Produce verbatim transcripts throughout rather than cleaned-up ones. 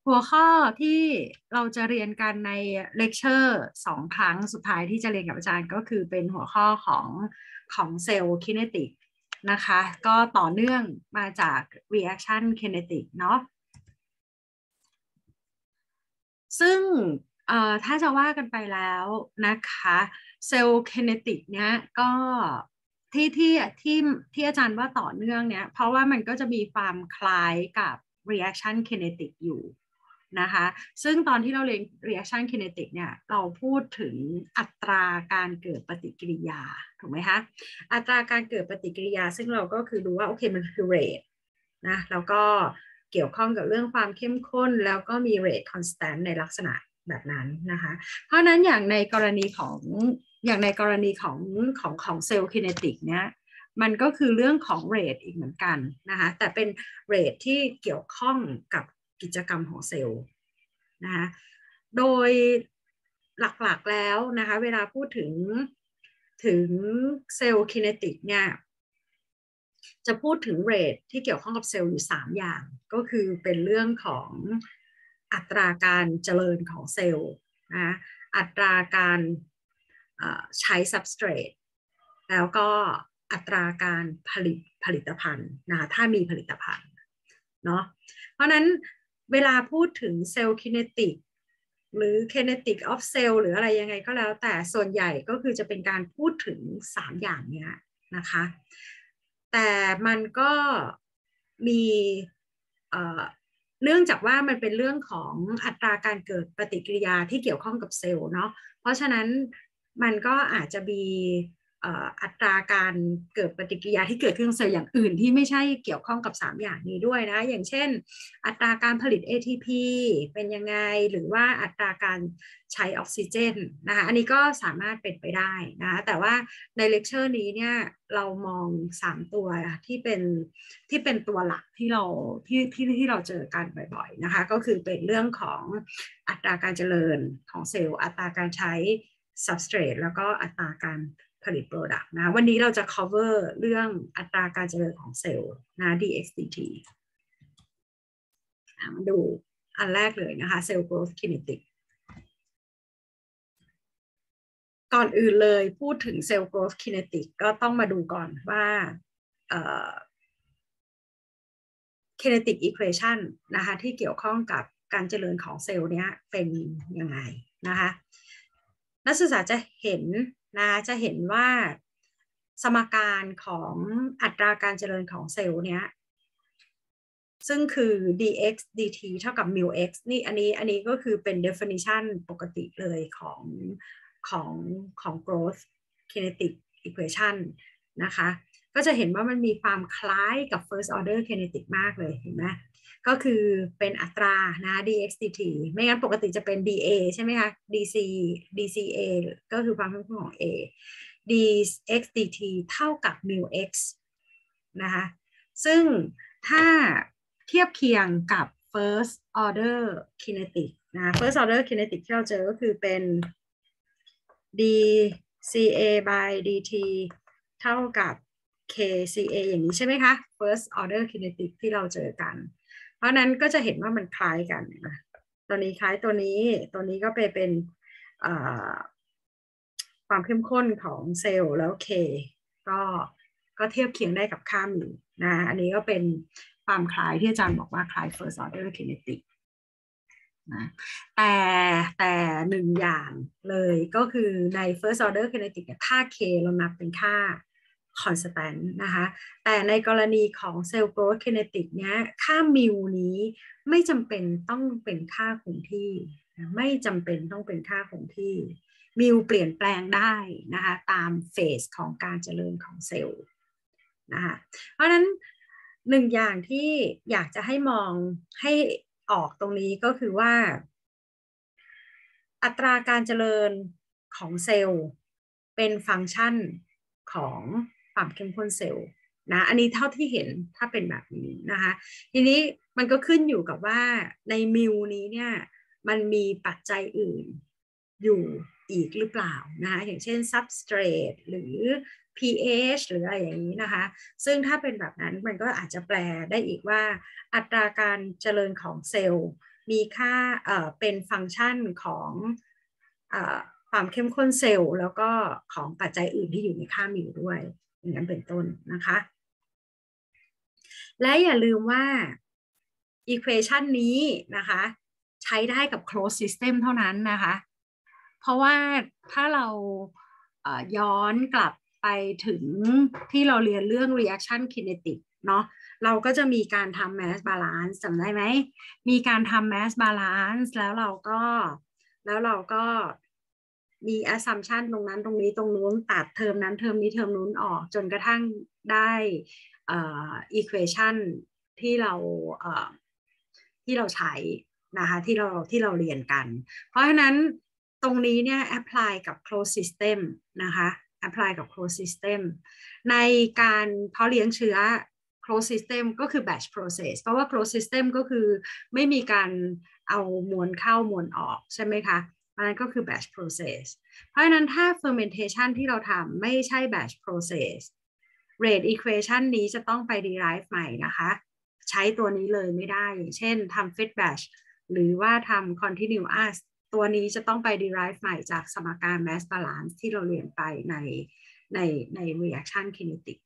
หัวข้อที่เราจะเรียนกันในเลคเชอร์สองครั้งสุดท้ายที่จะเรียนกับอาจารย์ก็คือเป็นหัวข้อของของเซลล์คิเนติกนะคะก็ต่อเนื่องมาจาก reaction kinetic เนาะซึ่งถ้าจะว่ากันไปแล้วนะคะเซลล์คิเนติกเนี้ยก็ที่ที่ที่ที่อาจารย์ว่าต่อเนื่องเนี้ยเพราะว่ามันก็จะมีความคล้ายกับ reaction kinetic อยู่นะคะซึ่งตอนที่เราเรียน reaction kinetic เนี่ยเราพูดถึงอัตราการเกิดปฏิกิริยาถูกไหมคะอัตราการเกิดปฏิกิริยาซึ่งเราก็คือดูว่าโอเคมันคือ rate นะแล้วก็เกี่ยวข้องกับเรื่องความเข้มข้นแล้วก็มี rate constant ในลักษณะแบบนั้นนะคะเพราะนั้นอย่างในกรณีของอย่างในกรณีของของของเซลล์คิเนติกเนี้ยมันก็คือเรื่องของ rate อีกเหมือนกันนะคะแต่เป็น rate ที่เกี่ยวข้องกับกิจกรรมของเซลล์นะคะโดยหลักๆแล้วนะคะเวลาพูดถึงถึงเซลล์คิเนติกเนี่ยจะพูดถึงเรทที่เกี่ยวข้องกับเซลล์อยู่สามอย่างก็คือเป็นเรื่องของอัตราการเจริญของเซลล์นะอัตราการใช้ substrate แล้วก็อัตราการผลิตผลิตภัณฑ์นะคะถ้ามีผลิตภัณฑ์เนาะเพราะนั้นเวลาพูดถึงเซลล์คิเนติกหรือ kinetic of cell หรืออะไรยังไงก็แล้วแต่ส่วนใหญ่ก็คือจะเป็นการพูดถึงสามอย่างนี้นะคะแต่มันก็มีเนื่องจากว่ามันเป็นเรื่องของอัตราการเกิดปฏิกิริยาที่เกี่ยวข้องกับเซลล์เนาะเพราะฉะนั้นมันก็อาจจะมีอัตราการเกิดปฏิกิริยาที่เกิดขึ้นเซลล์อย่างอื่นที่ไม่ใช่เกี่ยวข้องกับสามอย่างนี้ด้วยนะอย่างเช่นอัตราการผลิต เอ ที พี เป็นยังไงหรือว่าอัตราการใช้ออกซิเจนนะคะอันนี้ก็สามารถเป็นไปได้นะแต่ว่าในเลคเชอร์นี้เนี่ยเรามองสามตัวที่เป็นที่เป็นตัวหลักที่เราที่ที่ที่เราเจอกันบ่อยๆนะคะก็คือเป็นเรื่องของอัตราการเจริญของเซลล์อัตราการใช้ substrate แล้วก็อัตราการผลิต product นะวันนี้เราจะ cover เรื่องอัตราการเจริญของเซลล์นะ ดี เอ็กซ์ ดี ที มาดูอันแรกเลยนะคะ cell growth kinetic ก่อนอื่นเลยพูดถึง cell growth kinetic ก็ต้องมาดูก่อนว่า kinetic equation นะคะที่เกี่ยวข้องกับการเจริญของเซลล์เนี้ยเป็นยังไงนะคะนักศึกษาจะเห็นนะจะเห็นว่าสมการของอัตราการเจริญของเซลล์เนี้ยซึ่งคือ dx dt เท่ากับ mu x นี่อันนี้อันนี้ก็คือเป็น definition ปกติเลยของของของ growth kinetic equation นะคะก็จะเห็นว่ามันมีความคล้ายกับ first order kinetic มากเลยเห็นไหมก็คือเป็นอัตรานะ dx dt ไม่งั้นปกติจะเป็น dA ใช่ไหมคะ dc dca ก็คือความเข้มข้นของ a dx dt เท่ากับ mu x นะคะซึ่งถ้าเทียบเคียงกับ first order kinetic นะ first order kinetic ที่เราเจอก็คือเป็น dca by dt เท่ากับ kca อย่างนี้ใช่ไหมคะ first order kinetic ที่เราเจอกันเพราะนั้นก็จะเห็นว่ามันคล้ายกันนะตัวนี้คล้ายตัวนี้ตัวนี้ก็ไปเป็นความเข้มข้นของเซลล์แล้ว k ก็ก็เทียบเคียงได้กับค่ามิวนะอันนี้ก็เป็นความคล้ายที่อาจารย์บอกว่าคล้าย first order kinetic นะแต่แต่หนึ่งอย่างเลยก็คือใน first order kinetic ค่า k เรานับเป็นค่า constant นะคะแต่ในกรณีของ cell growth kinetic เนี้ยค่ามิวนี้ไม่จำเป็นต้องเป็นค่าคงที่ไม่จำเป็นต้องเป็นค่าคงที่มิวเปลี่ยนแปลงได้นะคะตามเฟสของการเจริญของเซลล์นะคะเพราะฉะนั้นหนึ่งอย่างที่อยากจะให้มองให้ออกตรงนี้ก็คือว่าอัตราการเจริญของเซลล์เป็นฟังก์ชันของความเข้มข้นเซลล์นะอันนี้เท่าที่เห็นถ้าเป็นแบบนี้นะคะทีนี้มันก็ขึ้นอยู่กับว่าในมิวนี้เนี่ยมันมีปัจจัยอื่นอยู่อีกหรือเปล่านะคะอย่างเช่น substrate หรือ pH หรืออะไรอย่างนี้นะคะซึ่งถ้าเป็นแบบนั้นมันก็อาจจะแปลได้อีกว่าอัตราการเจริญของเซลล์มีค่าเอ่อเป็นฟังก์ชันของเอ่อความเข้มข้นเซลล์แล้วก็ของปัจจัยอื่นที่อยู่ในค่ามิวด้วยอย่างนั้นเป็นต้นนะคะและอย่าลืมว่า equation นี้นะคะใช้ได้กับ closed system เท่านั้นนะคะเพราะว่าถ้าเราเอ่อย้อนกลับไปถึงที่เราเรียนเรื่อง reaction kinetic เนาะเราก็จะมีการทำ mass balance จำได้ไหมมีการทำ mass balance แล้วเราก็แล้วเราก็มี assumption ตรงนั้นตรงนี้ตรงนู้นตัดเทอมนั้นเทอมนี้เทอมนู้นออกจนกระทั่งได้เอ่อ equation ที่เราเอ่อที่เราใช้นะคะที่เราที่เราเรียนกันเพราะฉะนั้นตรงนี้เนี่ย apply กับ closed system นะคะ apply กับ closed system ในการเพาะเลี้ยงเชื้อ closed system ก็คือ batch process เพราะว่า closed system ก็คือไม่มีการเอามวลเข้ามวลออกใช่ไหมคะอันนั้นก็คือ batch process เพราะฉะนั้นถ้า fermentation ที่เราทำไม่ใช่ batch process rate equation นี้จะต้องไป derive ใหม่นะคะใช้ตัวนี้เลยไม่ได้อย่างเช่นทำ feed batch หรือว่าทำ continuous ตัวนี้จะต้องไป derive ใหม่จากสมการ mass balance ที่เราเรียนไปในในใน reaction kinetic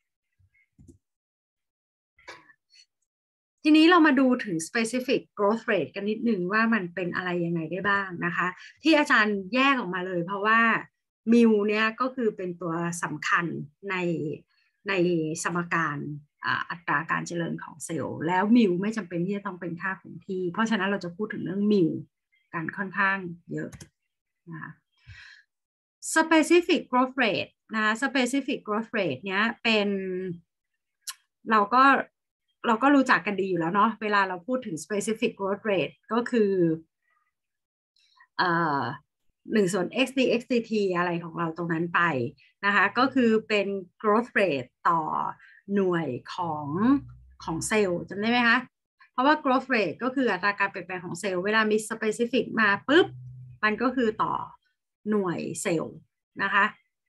ทีนี้เรามาดูถึง specific growth rate กันนิดหนึ่งว่ามันเป็นอะไรยังไงได้บ้างนะคะที่อาจารย์แยกออกมาเลยเพราะว่ามิวเนี่ยก็คือเป็นตัวสำคัญในในสมการอัตราการเจริญของเซลล์แล้วมิวไม่จำเป็นที่จะต้องเป็นค่าคงที่เพราะฉะนั้นเราจะพูดถึงเรื่องมิวกันค่อนข้างเยอะนะคะ specific growth rate นะ specific growth rate เนี้ยเป็นเราก็เราก็รู้จักกันดีอยู่แล้วเนาะเวลาเราพูดถึง specific growth rate ก็คือเอ่อหนึ่งส่วน x dx dt อะไรของเราตรงนั้นไปนะคะก็คือเป็น growth rate ต่อหน่วยของของเซลล์จำได้ไหมคะเพราะว่า growth rate ก็คืออัตราการเปลี่ยนแปลงของเซลล์เวลามี specific มาปุ๊บมันก็คือต่อหน่วยเซลล์นะคะ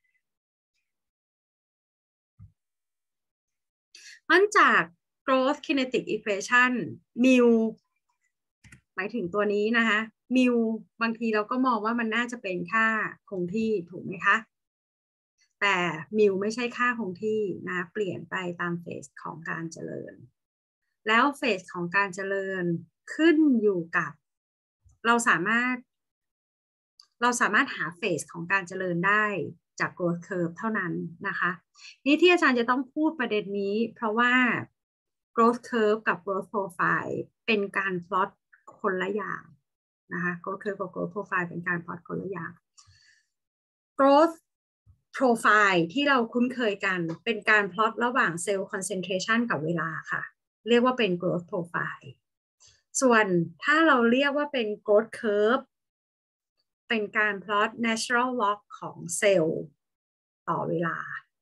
มันจาก growth kinetic equation mu หมายถึงตัวนี้นะคะมิวบางทีเราก็มองว่ามันน่าจะเป็นค่าคงที่ถูกไหมคะแต่มิวไม่ใช่ค่าคงที่นะเปลี่ยนไปตามเฟสของการเจริญแล้วเฟสของการเจริญขึ้นอยู่กับเราสามารถเราสามารถหาเฟสของการเจริญได้จาก growth curve เท่านั้นนะคะนี่ที่อาจารย์จะต้องพูดประเด็นนี้เพราะว่า growth curve กับ growth profile เป็นการพลอตคนละอย่างนะคะ growth curve กับ growth profile เป็นการพลอตคนละอย่าง growth profile ที่เราคุ้นเคยกันเป็นการพลอตระหว่างเซลล์ concentration กับเวลาค่ะเรียกว่าเป็น growth profile ส่วนถ้าเราเรียกว่าเป็น growth curve เป็นการพลอต natural log ของเซลล์ต่อเวลา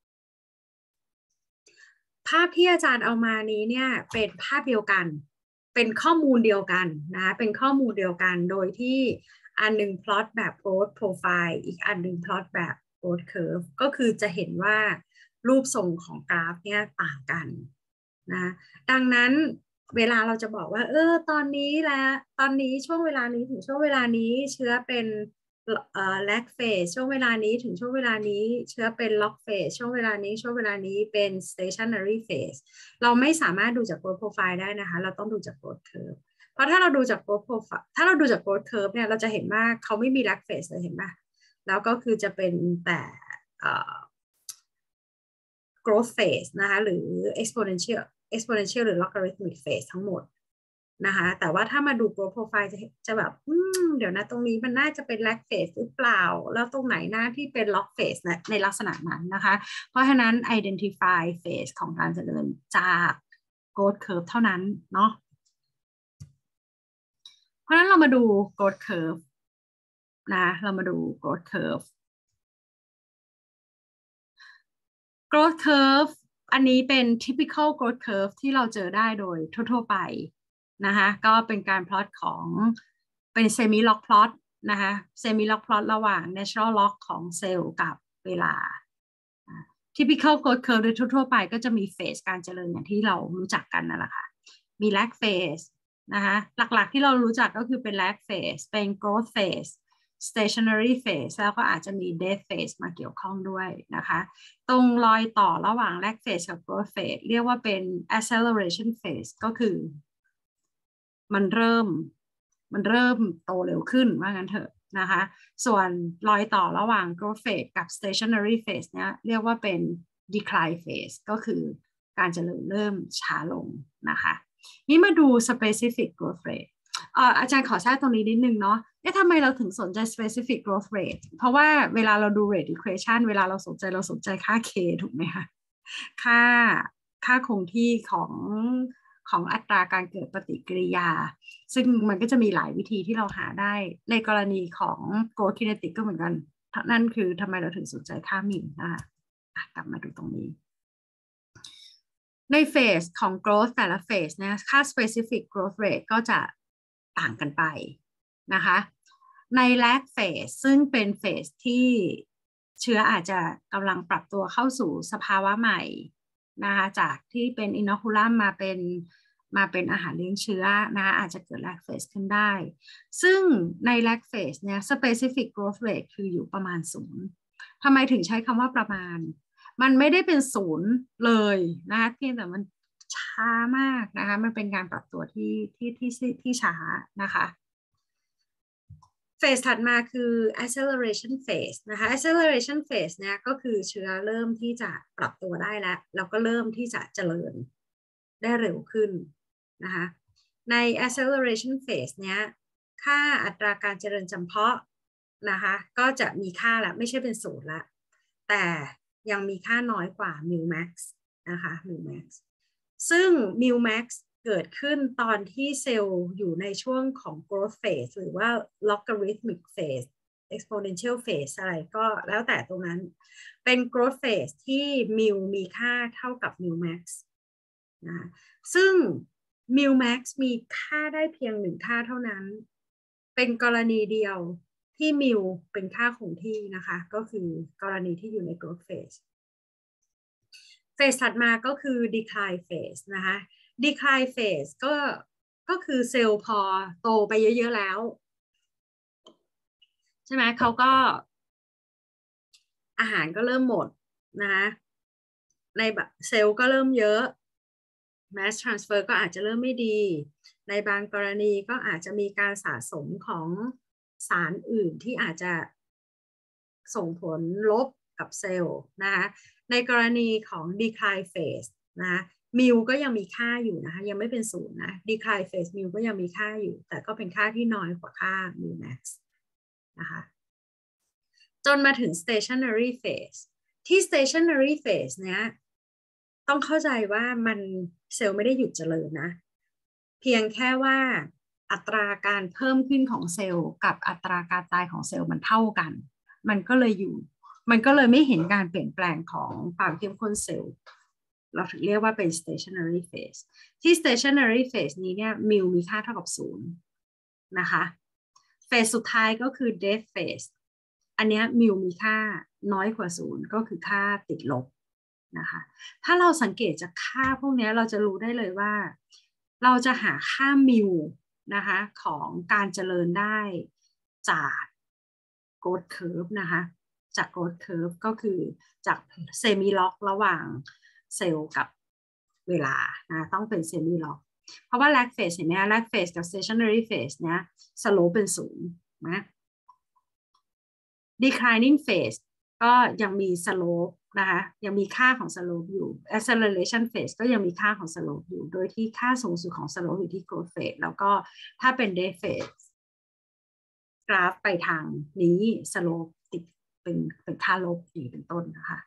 ภาพที่อาจารย์เอามานี้เนี่ยเป็นภาพเดียวกันเป็นข้อมูลเดียวกันนะเป็นข้อมูลเดียวกันโดยที่อันหนึ่งพลอตแบบ growth profile อีกอันหนึ่งพลอตแบบ growth curve ก็คือจะเห็นว่ารูปทรงของกราฟเนี่ยต่างกันนะดังนั้นเวลาเราจะบอกว่าเออตอนนี้แล้วตอนนี้ช่วงเวลานี้ถึงช่วงเวลานี้เชื้อเป็นเอ่อ lag phase ช่วงเวลานี้ถึงช่วงเวลานี้เชื้อเป็น log phase ช่วงเวลานี้ช่วงเวลานี้เป็น stationary phase เราไม่สามารถดูจาก growth profile ได้นะคะเราต้องดูจาก growth curve เพราะถ้าเราดูจาก growth profile ถ้าเราดูจาก growth curve เนี่ยเราจะเห็นว่าเขาไม่มี lag phase เลยเห็นไหมแล้วก็คือจะเป็นแต่เอ่อ growth phase นะคะหรือ exponential exponential หรือ logarithmic phase ทั้งหมดนะคะแต่ว่าถ้ามาดู growth profile จะจะแบบเดี๋ยวนะตรงนี้มันน่าจะเป็น lag phase หรือเปล่าแล้วตรงไหนหน้าที่เป็น log phase ในในลักษณะนั้นนะคะเพราะฉะนั้น identify phase ของการเจริญจาก growth curve เท่านั้นเนาะเพราะฉะนั้นเรามาดู growth curve นะเรามาดู growth curve growth curve อันนี้เป็น typical growth curve ที่เราเจอได้โดยทั่วๆไปนะคะก็เป็นการพลอตของเป็น semi log plot นะคะ semi log plot ระหว่าง natural log ของเซลล์กับเวลา typical growth curve โดยทั่วๆไปก็จะมีเฟสการเจริญอย่างที่เรารู้จักกันนั่นแหละค่ะมี lag phase นะคะหลักๆที่เรารู้จักก็คือเป็น lag phase เป็น growth phase stationary phase แล้วก็อาจจะมี death phase มาเกี่ยวข้องด้วยนะคะตรงรอยต่อระหว่าง lag phase กับ growth phase เรียกว่าเป็น acceleration phase ก็คือมันเริ่มมันเริ่มโตเร็วขึ้นว่างั้นเถอะนะคะส่วนรอยต่อระหว่าง growth phase กับ stationary phase เนี้ยเรียกว่าเป็น decline phase ก็คือการเจริญเริ่มช้าลงนะคะนี่มาดู specific growth rate อ่าอาจารย์ขอแทรกตรงนี้นิดนึงเนาะเอ๊ะทำไมเราถึงสนใจ specific growth rate เพราะว่าเวลาเราดู rate equation เวลาเราสนใจเราสนใจค่า k ถูกไหมคะค่าค่าคงที่ของของอัตราการเกิดปฏิกิริยาซึ่งมันก็จะมีหลายวิธีที่เราหาได้ในกรณีของ growth kinetic ก็เหมือนกันนั่นคือทำไมเราถึงสนใจค่ามิวนะคะกลับมาดูตรงนี้ในเฟสของ growth แต่ละเฟสเนี่ยค่า specific growth rate ก็จะต่างกันไปนะคะใน lag phase ซึ่งเป็นเฟสที่เชื้ออาจจะกำลังปรับตัวเข้าสู่สภาวะใหม่นะคะจากที่เป็น inoculum มาเป็นมาเป็นอาหารเลี้ยงเชื้อนะคะอาจจะเกิด lag phase ขึ้นได้ซึ่งใน lag phase เนี่ย specific growth rate คืออยู่ประมาณศูนย์ทำไมถึงใช้คำว่าประมาณมันไม่ได้เป็นศูนย์เลยนะคะเพียงแต่มันช้ามากนะคะมันเป็นการปรับตัวที่ที่ที่ที่ช้านะคะเฟสถัดมาคือ acceleration phase นะคะ acceleration phase เนี่ยก็คือเชื้อเริ่มที่จะปรับตัวได้แล้วแล้วก็เริ่มที่จะเจริญได้เร็วขึ้นนะคะใน acceleration phase เนี้ยค่าอัตราการเจริญจำเพาะนะคะก็จะมีค่าแล้วไม่ใช่เป็นศูนย์ละแต่ยังมีค่าน้อยกว่า mu max นะคะ mu max ซึ่ง mu max เกิดขึ้นตอนที่เซลล์อยู่ในช่วงของ growth phase หรือว่า logarithmic phase exponential phase อะไรก็แล้วแต่ตรงนั้นเป็น growth phase ที่ mu มีค่าเท่ากับ mu max นะซึ่ง mu max มีค่าได้เพียงหนึ่งค่าเท่านั้นเป็นกรณีเดียวที่ mu เป็นค่าคงที่นะคะก็คือกรณีที่อยู่ใน growth phase เฟสถัดมาก็คือ decline phase นะคะ decline phase ก็ก็คือเซลล์พอโตไปเยอะๆแล้วใช่ไหมเขาก็อาหารก็เริ่มหมดนะคะในแบบเซลล์ก็เริ่มเยอะ mass transfer ก็อาจจะเริ่มไม่ดีในบางกรณีก็อาจจะมีการสะสมของสารอื่นที่อาจจะส่งผลลบกับเซลล์นะคะในกรณีของ decline phase นะมิวก็ยังมีค่าอยู่นะคะยังไม่เป็นศูนย์นะ decline phase มิวก็ยังมีค่าอยู่แต่ก็เป็นค่าที่น้อยกว่าค่า mu max นะคะจนมาถึง stationary phase ที่ stationary phase เนี้ยต้องเข้าใจว่ามันเซลล์ไม่ได้หยุดเจริญนะเพียงแค่ว่าอัตราการเพิ่มขึ้นของเซลล์กับอัตราการตายของเซลล์มันเท่ากันมันก็เลยอยู่มันก็เลยไม่เห็นการเปลี่ยนแปลงของความเข้มข้นเซลล์เราถึงเรียกว่าเป็น stationary phase ที่ stationary phase นี้เนี่ยมิวมีค่าเท่ากับศูนย์นะคะเฟสสุดท้ายก็คือ death phase อันนี้มิวมีค่าน้อยกว่าศูนย์ก็คือค่าติดลบนะคะถ้าเราสังเกตจากค่าพวกนี้เราจะรู้ได้เลยว่าเราจะหาค่ามิวนะคะของการเจริญได้จาก growth curve นะคะจาก growth curve ก็คือจากเซมิล็อกระหว่างเซลล์กับเวลานะต้องเป็นเซมิล็อกเพราะว่า lag phase เห็นไหม lag phase กับ stationary phase เนี้ย slope เป็นศูนย์นะ declining phase ก็ยังมี slope นะคะยังมีค่าของ slope อยู่ acceleration phase ก็ยังมีค่าของ slope อยู่โดยที่ค่าสูงสุดของ slope อยู่ที่ growth phase แล้วก็ถ้าเป็น death phase กราฟไปทางนี้ slope ติดเป็นเป็นค่าลบอย่างเป็นต้นนะคะ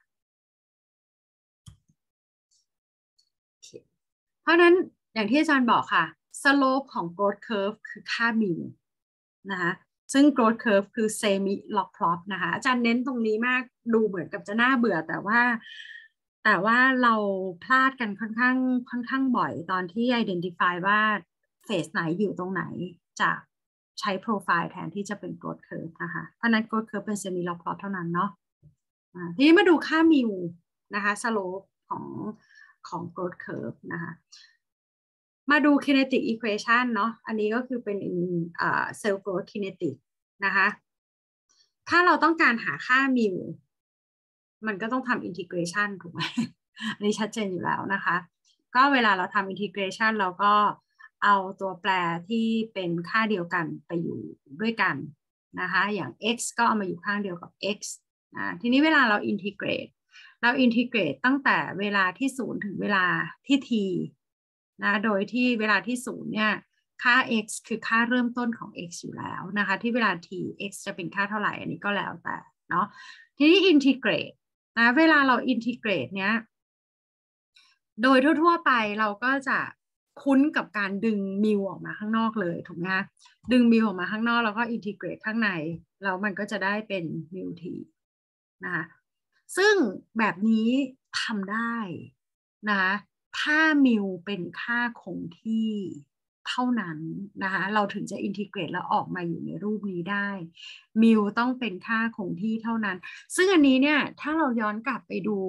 เพราะนั้นอย่างที่อาจารย์บอกค่ะ slope ของ growth curve คือค่า mu นะคะซึ่ง growth curve คือ semi log plot นะคะอาจารย์เน้นตรงนี้มากดูเหมือนกับจะน่าเบื่อแต่ว่าแต่ว่าเราพลาดกันค่อนข้างค่อนข้างบ่อยตอนที่ identify ว่าเฟสไหนอยู่ตรงไหนจะใช้โปรไฟล์แทนที่จะเป็น growth curve นะคะเพราะนั้น growth curve เป็น semi log plot เท่านั้นเนาะทีนี้มาดูค่า mu นะคะ slope ของของ growth curve นะคะมาดู kinetic equation เนาะอันนี้ก็คือเป็นอ่า cell growth kinetic นะคะถ้าเราต้องการหาค่ามิวมันก็ต้องทำ integration ถูกไหม อันนี้ชัดเจนอยู่แล้วนะคะก็เวลาเราทำ integration เราก็เอาตัวแปรที่เป็นค่าเดียวกันไปอยู่ด้วยกันนะคะอย่าง x ก็เอามาอยู่ข้างเดียวกับ x นะทีนี้เวลาเรา integrate เรา integrate ตั้งแต่เวลาที่ศูนย์ถึงเวลาที่ t นะโดยที่เวลาที่ศูนย์เนี่ยค่า x คือค่าเริ่มต้นของ x อยู่แล้วนะคะที่เวลา t x จะเป็นค่าเท่าไหร่อันนี้ก็แล้วแต่เนาะทีนี้ integrate นะเวลาเรา integrate เนี้ยโดยทั่วๆไปเราก็จะคุ้นกับการดึงมิวออกมาข้างนอกเลยถูกไหมคะดึงมิวออกมาข้างนอกแล้วก็อินทิเกรตข้างในแล้วมันก็จะได้เป็นมิวทีนะคะซึ่งแบบนี้ทำได้นะคะถ้ามิวเป็นค่าคงที่เท่านั้นนะคะเราถึงจะอินทิเกรตแล้วออกมาอยู่ในรูปนี้ได้มิวต้องเป็นค่าคงที่เท่านั้นซึ่งอันนี้เนี่ยถ้าเราย้อนกลับไปดู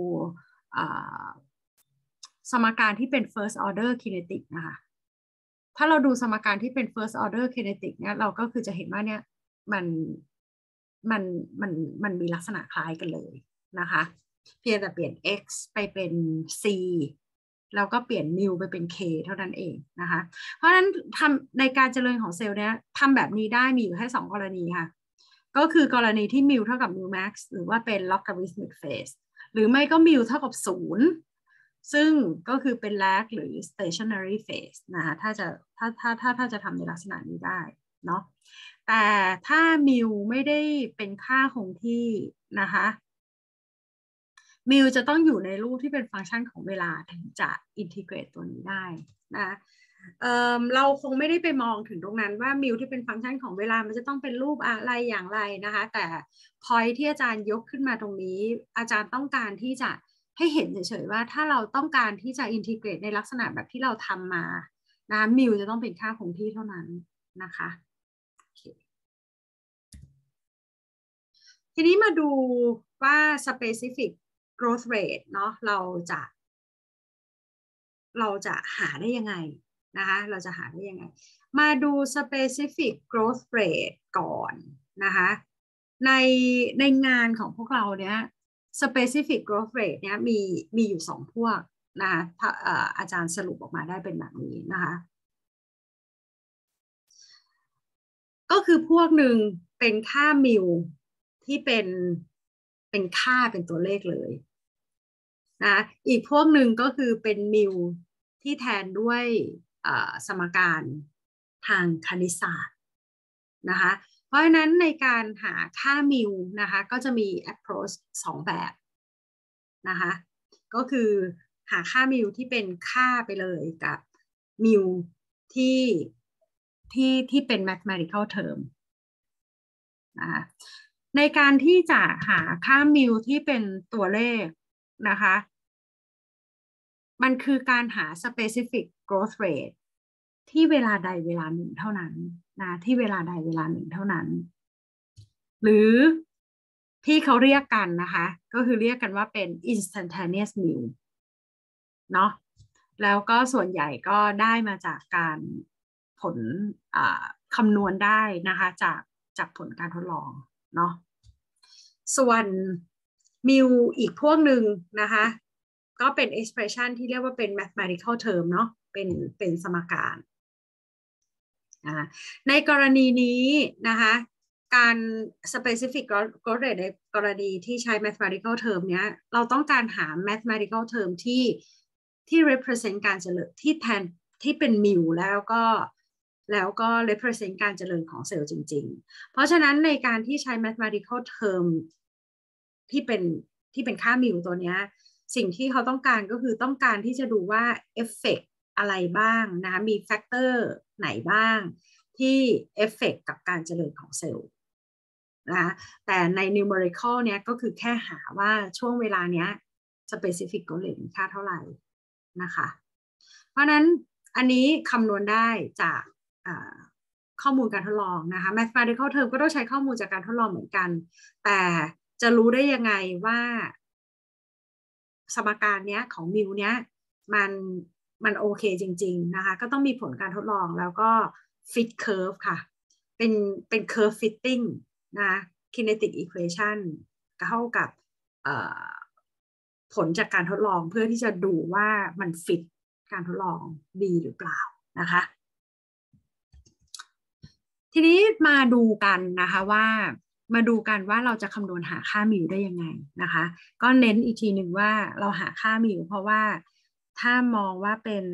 สมการที่เป็น first order kinetic นะคะถ้าเราดูสมการที่เป็น first order kinetic เนี่ยเราก็คือจะเห็นว่าเนี่ยมันมันมันมันมีลักษณะคล้ายกันเลยนะคะเพียงแต่เปลี่ยน x ไปเป็น c แล้วก็เปลี่ยน mu ไปเป็น k เท่านั้นเองนะคะเพราะฉะนั้นทำในการเจริญของเซลล์เนี้ยทำแบบนี้ได้มีอยู่แค่สองกรณีค่ะก็คือกรณีที่ mu เท่ากับ mu max หรือว่าเป็น logarithmic phase หรือไม่ก็ mu เท่ากับศูนย์ซึ่งก็คือเป็น lag หรือ stationary phase นะคะถ้าจะถ้าถ้าถ้าถ้าจะทำในลักษณะนี้ได้เนาะแต่ถ้า mu ไม่ได้เป็นค่าคงที่นะคะมิวจะต้องอยู่ในรูปที่เป็นฟังก์ชันของเวลาถึงจะอินทิเกรตตัวนี้ได้นะเเราคงไม่ได้ไปมองถึงตรงนั้นว่ามิวที่เป็นฟังก์ชันของเวลามันจะต้องเป็นรูปอะไรอย่างไรนะคะแต่พอยที่อาจารย์ยกขึ้นมาตรงนี้อาจารย์ต้องการที่จะให้เห็นเฉยๆว่าถ้าเราต้องการที่จะอินทิเกรตในลักษณะแบบที่เราทำมานะมิวจะต้องเป็นค่าคงที่เท่านั้นนะคะทีนี้มาดูว่า specific growth rate เนาะเราจะเราจะหาได้ยังไงนะคะเราจะหาได้ยังไงมาดู specific growth rate ก่อนนะคะในในงานของพวกเราเนี้ย specific growth rate เนี้ยมีมีอยู่สองพวกนะคะอาจารย์สรุปออกมาได้เป็นแบบนี้นะคะก็คือพวกหนึ่งเป็นค่ามิวที่เป็นเป็นค่าเป็นตัวเลขเลยนะอีกพวกหนึ่งก็คือเป็นมิวที่แทนด้วยสมการทางคณิตศาสตร์นะคะเพราะฉะนั้นในการหาค่ามิวนะคะก็จะมี approach สองแบบนะคะก็คือหาค่ามิวที่เป็นค่าไปเลยกับมิวที่ที่ที่เป็น mathematical term นะคะในการที่จะหาค่ามิวที่เป็นตัวเลขนะคะมันคือการหา specific growth rate ที่เวลาใดเวลาหนึ่งเท่านั้นนะที่เวลาใดเวลาหนึ่งเท่านั้นหรือที่เขาเรียกกันนะคะก็คือเรียกกันว่าเป็น instantaneous mu เนาะแล้วก็ส่วนใหญ่ก็ได้มาจากการผลคำนวณได้นะคะจากจากผลการทดลองเนาะส่วนมิวอีกพวกหนึ่งนะคะก็เป็น expression ที่เรียกว่าเป็น mathematical term เนาะเป็นเป็นสมการในกรณีนี้นะคะการ specific growth rate ในกรณีที่ใช้ mathematical term เนี้ยเราต้องการหา mathematical term ที่ที่ represent การเจริญที่แทนที่เป็นมิวแล้วก็แล้วก็ represent การเจริญของเซลล์จริงๆเพราะฉะนั้นในการที่ใช้ mathematical term ที่เป็นที่เป็นค่ามิวตัวนี้สิ่งที่เขาต้องการก็คือต้องการที่จะดูว่าเอฟเฟกต์อะไรบ้างนะมีแฟกเตอร์ไหนบ้างที่เอฟเฟกต์กับการเจริญของเซลล์นะแต่ใน numerical เนี้ยก็คือแค่หาว่าช่วงเวลาเนี้ย specific growth rate มีค่าเท่าไหร่นะคะเพราะนั้นอันนี้คำนวณได้จากข้อมูลการทดลองนะคะ mathematical term ก็ต้องใช้ข้อมูลจากการทดลองเหมือนกันแต่จะรู้ได้ยังไงว่าสมการเนี้ยของมิวเนี้ยมันมันโอเคจริงๆนะคะก็ต้องมีผลการทดลองแล้วก็ fit curve ค่ะเป็นเป็น curve fitting นะ kinetic equation เท่ากับผลจากการทดลองเพื่อที่จะดูว่ามันฟิตการทดลองดีหรือเปล่านะคะทีนี้มาดูกันนะคะว่ามาดูกันว่าเราจะคำนวณหาค่ามิวได้ยังไงนะคะก็เน้นอีกทีหนึ่งว่าเราหาค่ามิวเพราะว่าถ้ามองว่าเป็น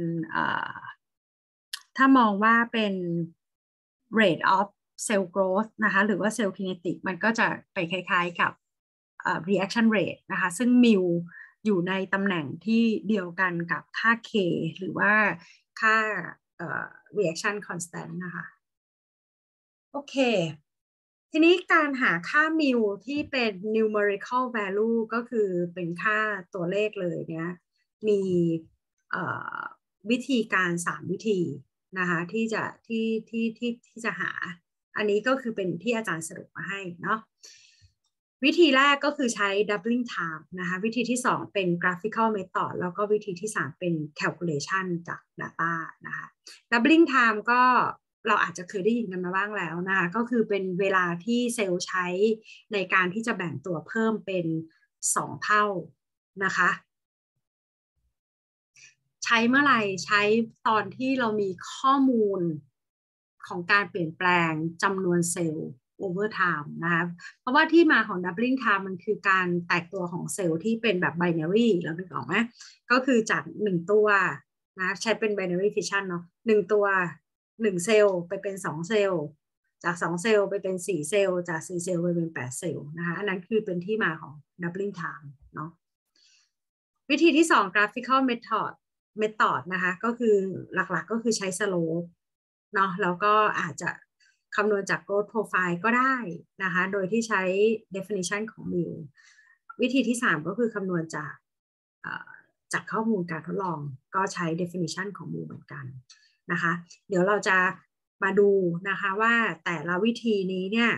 ถ้ามองว่าเป็น rate of cell growth นะคะหรือว่า cell kinetic มันก็จะไปคล้ายๆกับ reaction rate นะคะซึ่งมิวอยู่ในตำแหน่งที่เดียวกันกับค่า K หรือว่าค่า reaction constant นะคะโอเคทีนี้การหาค่ามิวที่เป็น numerical value ก็คือเป็นค่าตัวเลขเลยเนี่ยมีวิธีการสามวิธีนะคะที่จะที่ที่ที่ที่จะหาอันนี้ก็คือเป็นที่อาจารย์สรุปมาให้เนาะวิธีแรกก็คือใช้ doubling time นะคะวิธีที่สองเป็น graphical method แล้วก็วิธีที่สามเป็น calculation จาก data นะคะ doubling time ก็เราอาจจะเคยได้ยินกันมาบ้างแล้วนะคะก็คือเป็นเวลาที่เซลล์ใช้ในการที่จะแบ่งตัวเพิ่มเป็นสองเท่านะคะใช้เมื่อไหร่ใช้ตอนที่เรามีข้อมูลของการเปลี่ยนแปลงจำนวนเซลล์ over time นะคะเพราะว่าที่มาของ doubling time มันคือการแตกตัวของเซลล์ที่เป็นแบบ binary เรานึกออกไหมก็คือจากหนึ่งตัวนะใช้เป็น binary fission เนาะหนึ่งตัวหนึ่งเซลล์ไปเป็นสองเซลล์จากสองเซลล์ไปเป็นสี่เซลล์จากสี่เซลล์ไปเป็นแปดเซลล์นะคะอันนั้นคือเป็นที่มาของ doubling time เนาะวิธีที่สอง graphical method method นะคะก็คือหลักๆก็คือใช้ slope เนาะแล้วก็อาจจะคำนวณจาก growth profile ก็ได้นะคะโดยที่ใช้ definition ของ mu วิธีที่สามก็คือคำนวณจากจากข้อมูลการทดลองก็ใช้ definition ของ mu เหมือนกันนะคะเดี๋ยวเราจะมาดูนะคะว่าแต่ละวิธีนี้เนี่ย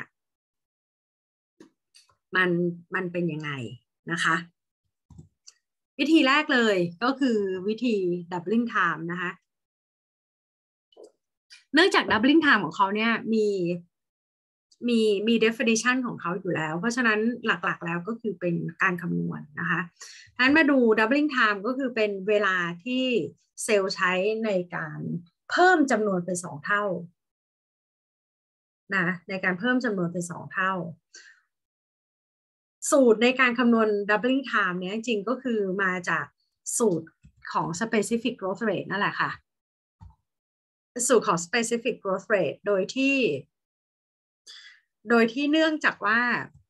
มันมันเป็นยังไงนะคะวิธีแรกเลยก็คือวิธี doubling time นะคะเนื่องจาก doubling time ของเขาเนี่ยมีมีมี definition ของเขาอยู่แล้วเพราะฉะนั้นหลักๆแล้วก็คือเป็นการคำนวณนะคะงั้นมาดู doubling time ก็คือเป็นเวลาที่เซลล์ใช้ในการเพิ่มจำนวนเป็นสองเท่านะในการเพิ่มจำนวนเป็นสองเท่าสูตรในการคำนวณ doubling time เนี่ยจริงๆก็คือมาจากสูตรของ specific growth rate นั่นแหละค่ะสูตรของ specific growth rate โดยที่โดยที่เนื่องจากว่า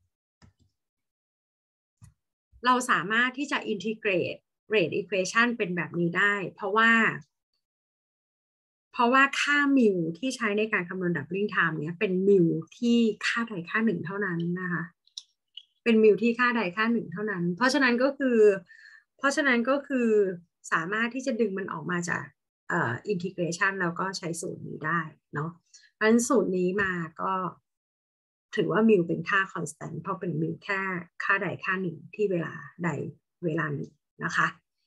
เราสามารถที่จะ integrate rate equation เป็นแบบนี้ได้เพราะว่าเพราะว่าค่ามิวที่ใช้ในการคำนวณ doubling time เนี่ยเป็นมิวที่ค่าใดค่าหนึ่งเท่านั้นนะคะเป็นมิวที่ค่าใดค่าหนึ่งเท่านั้นเพราะฉะนั้นก็คือเพราะฉะนั้นก็คือสามารถที่จะดึงมันออกมาจากเอ่อ integration แล้วก็ใช้สูตรนี้ได้เนาะเพราะฉะนั้นสูตรนี้มาก็ถือว่ามิวเป็นค่า constant เพราะเป็นมิวแค่ค่าใดค่าหนึ่งที่เวลาใดเวลาหนึ่งนะคะ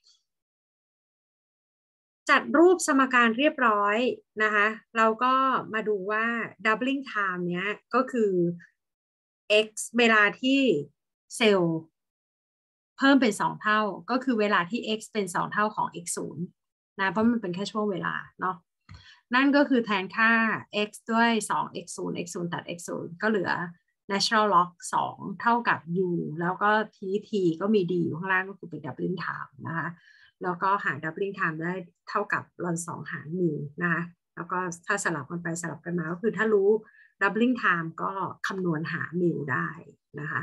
จัดรูปสมการเรียบร้อยนะคะเราก็มาดูว่า doubling time เนี้ยก็คือ x เวลาที่เซลล์เพิ่มเป็นสองเท่าก็คือเวลาที่ x เป็นสองเท่าของ x ศูนย์นะเพราะมันเป็นแค่ช่วงเวลาเนาะนั่นก็คือแทนค่า x ด้วย สอง x ศูนย์ x ศูนย์ตัด x ศูนย์ก็เหลือ natural log สองเท่ากับ u แล้วก็ t t ก็มี d อยู่ข้างล่างก็คือเป็น doubling time นะคะแล้วก็หา doubling time ได้เท่ากับ ln สองหาร mu นะคะแล้วก็ถ้าสลับกันไปสลับกันมาก็คือถ้ารู้ doubling time ก็คำนวณหา mu ได้นะคะ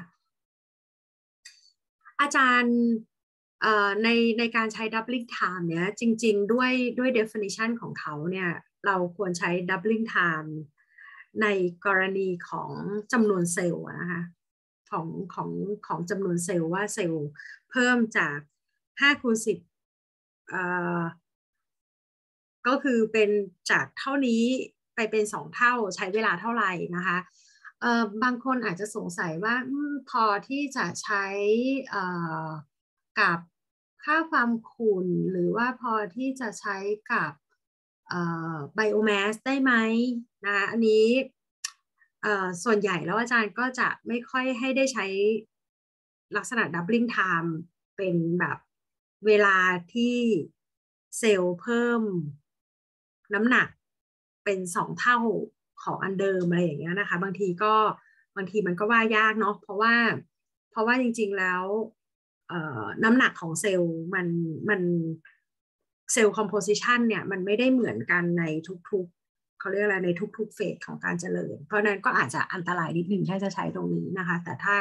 อาจารย์ในในการใช้ doubling time เนี่ยจริงๆด้วยด้วย definition ของเขาเนี่ยเราควรใช้ doubling time ในกรณีของจำนวนเซลล์นะคะของของของจำนวนเซลล์ว่าเซลล์เพิ่มจากห้าคูณสิบเอ่อก็คือเป็นจากเท่านี้ไปเป็นสองเท่าใช้เวลาเท่าไหร่นะคะเอ่อบางคนอาจจะสงสัยว่าพอที่จะใช้กับค่าความขุ่นหรือว่าพอที่จะใช้กับไบโอแมสได้ไหมนะอันนี้ส่วนใหญ่แล้วอาจารย์ก็จะไม่ค่อยให้ได้ใช้ลักษณะ doubling time เป็นแบบเวลาที่เซลล์เพิ่มน้ำหนักเป็นสองเท่าของอันเดิมอะไรอย่างเงี้ยนะคะบางทีก็บางทีมันก็ว่ายากเนาะเพราะว่าเพราะว่าจริงๆแล้วน้ำหนักของเซลล์มันมันเซลล์คอมโพสิชันเนี่ยมันไม่ได้เหมือนกันในทุกๆเขาเรียกอะไรในทุกๆเฟสของการเจริญเพราะนั้นก็อาจจะอันตรายนิดนึงถ้าจะใช้ตรงนี้นะคะแต่ถ้า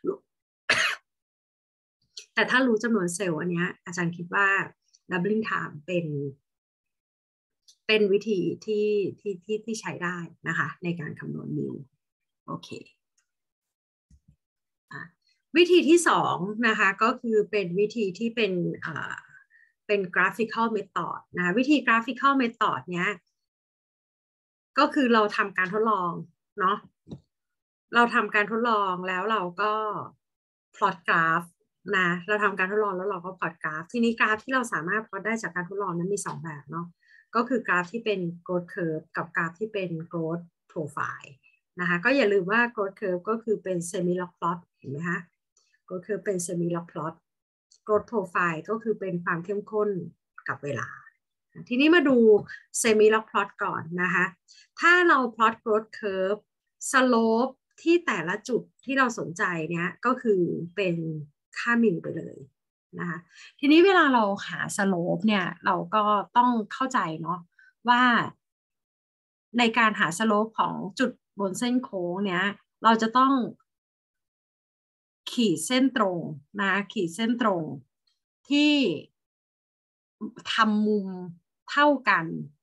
แต่ถ้ารู้จำนวนเซลล์อันนี้อาจารย์คิดว่า doubling time เป็นเป็นวิธีที่ที่ที่ที่ใช้ได้นะคะในการคำนวณมิลโอเควิธีที่สองนะคะก็คือเป็นวิธีที่เป็นเป็น graphical method นะวิธี graphical method เนี้ยก็คือเราทำการทดลองเนาะเราทำการทดลองแล้วเราก็ plot graph นะเราทำการทดลองแล้วเราก็ plot graph ทีนี้กราฟที่เราสามารถ plot ได้จากการทดลองนั้นมีสองแบบเนาะก็คือกราฟที่เป็น growth curve กับกราฟที่เป็น growth profile นะคะก็อย่าลืมว่า growth curve ก็คือเป็น semi log plot เห็นไหมคะ growth curve เป็น semi log plot growth profile ก็คือเป็นความเข้มข้นกับเวลาทีนี้มาดู semi log plot ก่อนนะคะถ้าเรา plot growth curve slope ที่แต่ละจุดที่เราสนใจเนี้ยก็คือเป็นค่ามิลไปเลยนะคะทีนี้เวลาเราหา slope เนี่ยเราก็ต้องเข้าใจเนาะว่าในการหา slope ของจุดบนเส้นโค้งเนี้ยเราจะต้องขีดเส้นตรงนะขีดเส้นตรงที่ทำมุมเท่ากัน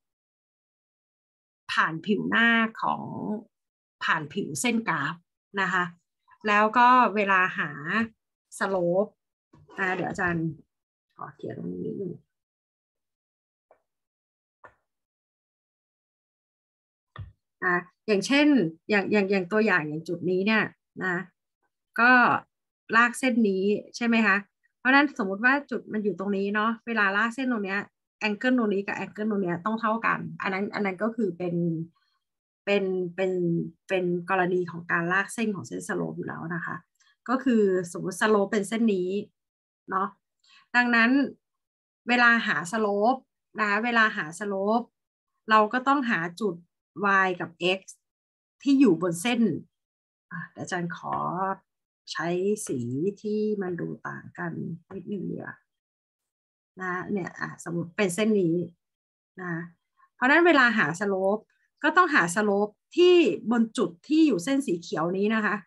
ผ่านผิวหน้าของผ่านผิวเส้นกราฟนะคะแล้วก็เวลาหาสโลปนะเดี๋ยวอาจารย์ขอเขียนตรงนี้นิดนึงนะอย่างเช่นอย่างอย่างอย่างตัวอย่างอย่างจุดนี้เนี่ยนะก็ลากเส้นนี้ใช่ไหมคะเพราะนั้นสมมุติว่าจุดมันอยู่ตรงนี้เนาะเวลาลากเส้นตรงเนี้ยแองเกิลตรงนี้กับแองเกิลตรงเนี้ยต้องเท่ากันอันนั้นอันนั้นก็คือเป็นเป็นเป็นเป็นกรณีของการลากเส้นของเส้นสโลปอยู่แล้วนะคะก็คือสมมติสโลปเป็นเส้นนี้เนาะดังนั้นเวลาหาสโลปนะคะเวลาหาสโลปเราก็ต้องหาจุด y กับ x ที่อยู่บนเส้นอาจารย์ขอใช้สีที่มันดูต่างกันนิดนึงเดียวนะเนี่ยอ่ะสมมติเป็นเส้นนี้นะเพราะนั้นเวลาหาสโลปก็ต้องหาสโลปที่บนจุดที่อยู่เส้นสีเขียวนี้นะคะ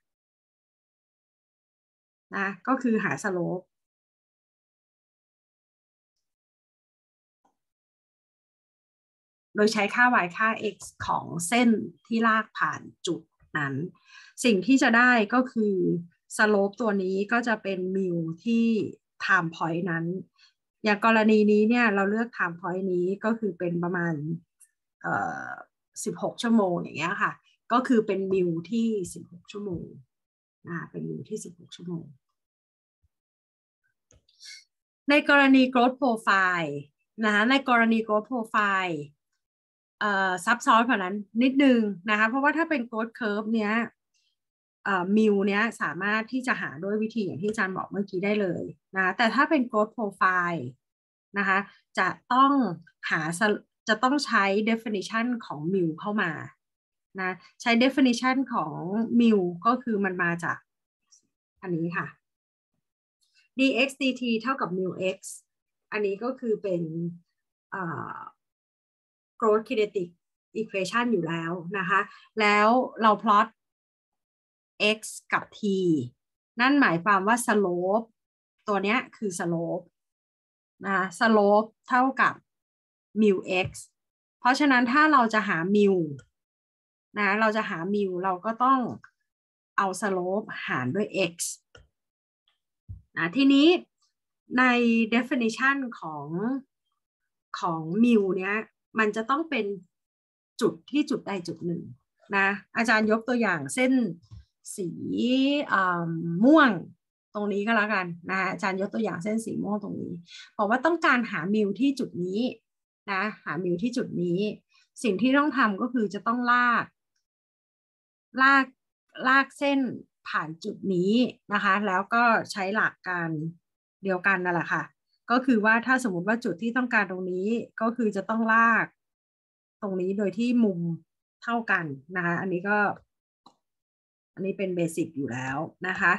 นะก็คือหาสโลปโดยใช้ค่า y ค่า x ของเส้นที่ลากผ่านจุดนั้นสิ่งที่จะได้ก็คือสโลปตัวนี้ก็จะเป็นมิวที่ time point นั้นอย่างกรณีนี้เนี่ยเราเลือก time point นี้ก็คือเป็นประมาณเอ่อสิบหกชั่วโมงอย่างเงี้ยค่ะก็คือเป็นมิวที่สิบหกชั่วโมงนะเป็นมิวที่สิบหกชั่วโมงในกรณี growth profile นะคะในกรณี growth profile เอ่อซับซ้อนกว่านั้นนิดนึงนะคะเพราะว่าถ้าเป็น growth curve เนี้ยมิวเนี้ยสามารถที่จะหาด้วยวิธีอย่างที่อาจารย์บอกเมื่อกี้ได้เลยนะแต่ถ้าเป็น growth profile นะคะจะต้องหาจะต้องใช้ definition ของมิวเข้ามานะใช้ definition ของมิวก็คือมันมาจากอันนี้ค่ะ dx dt เท่ากับ mu x อันนี้ก็คือเป็น growth kinetic equation อยู่แล้วนะคะแล้วเรา plot x กับ t นั่นหมายความว่า slope ตัวเนี้ยคือ slope นะ slope เท่ากับ mu x เพราะฉะนั้นถ้าเราจะหา mu นะเราจะหา mu เราก็ต้องเอา slope หารด้วย x นะทีนี้ใน definition ของของ mu เนี้ยมันจะต้องเป็นจุดที่จุดใดจุดหนึ่งนะอาจารย์ยกตัวอย่างเส้นสีม่วงตรงนี้ก็แล้วกันนะอาจารย์ยกตัวอย่างเส้นสีม่วงตรงนี้บอกว่าต้องการหามิวที่จุดนี้นะหามิวที่จุดนี้สิ่งที่ต้องทำก็คือจะต้องลากลากลากเส้นผ่านจุดนี้นะคะแล้วก็ใช้หลักการเดียวกันนั่นแหละค่ะก็คือว่าถ้าสมมติว่าจุดที่ต้องการตรงนี้ก็คือจะต้องลากตรงนี้โดยที่มุมเท่ากันนะคะอันนี้ก็อันนี้เป็นเบสิกอยู่แล้วนะคะ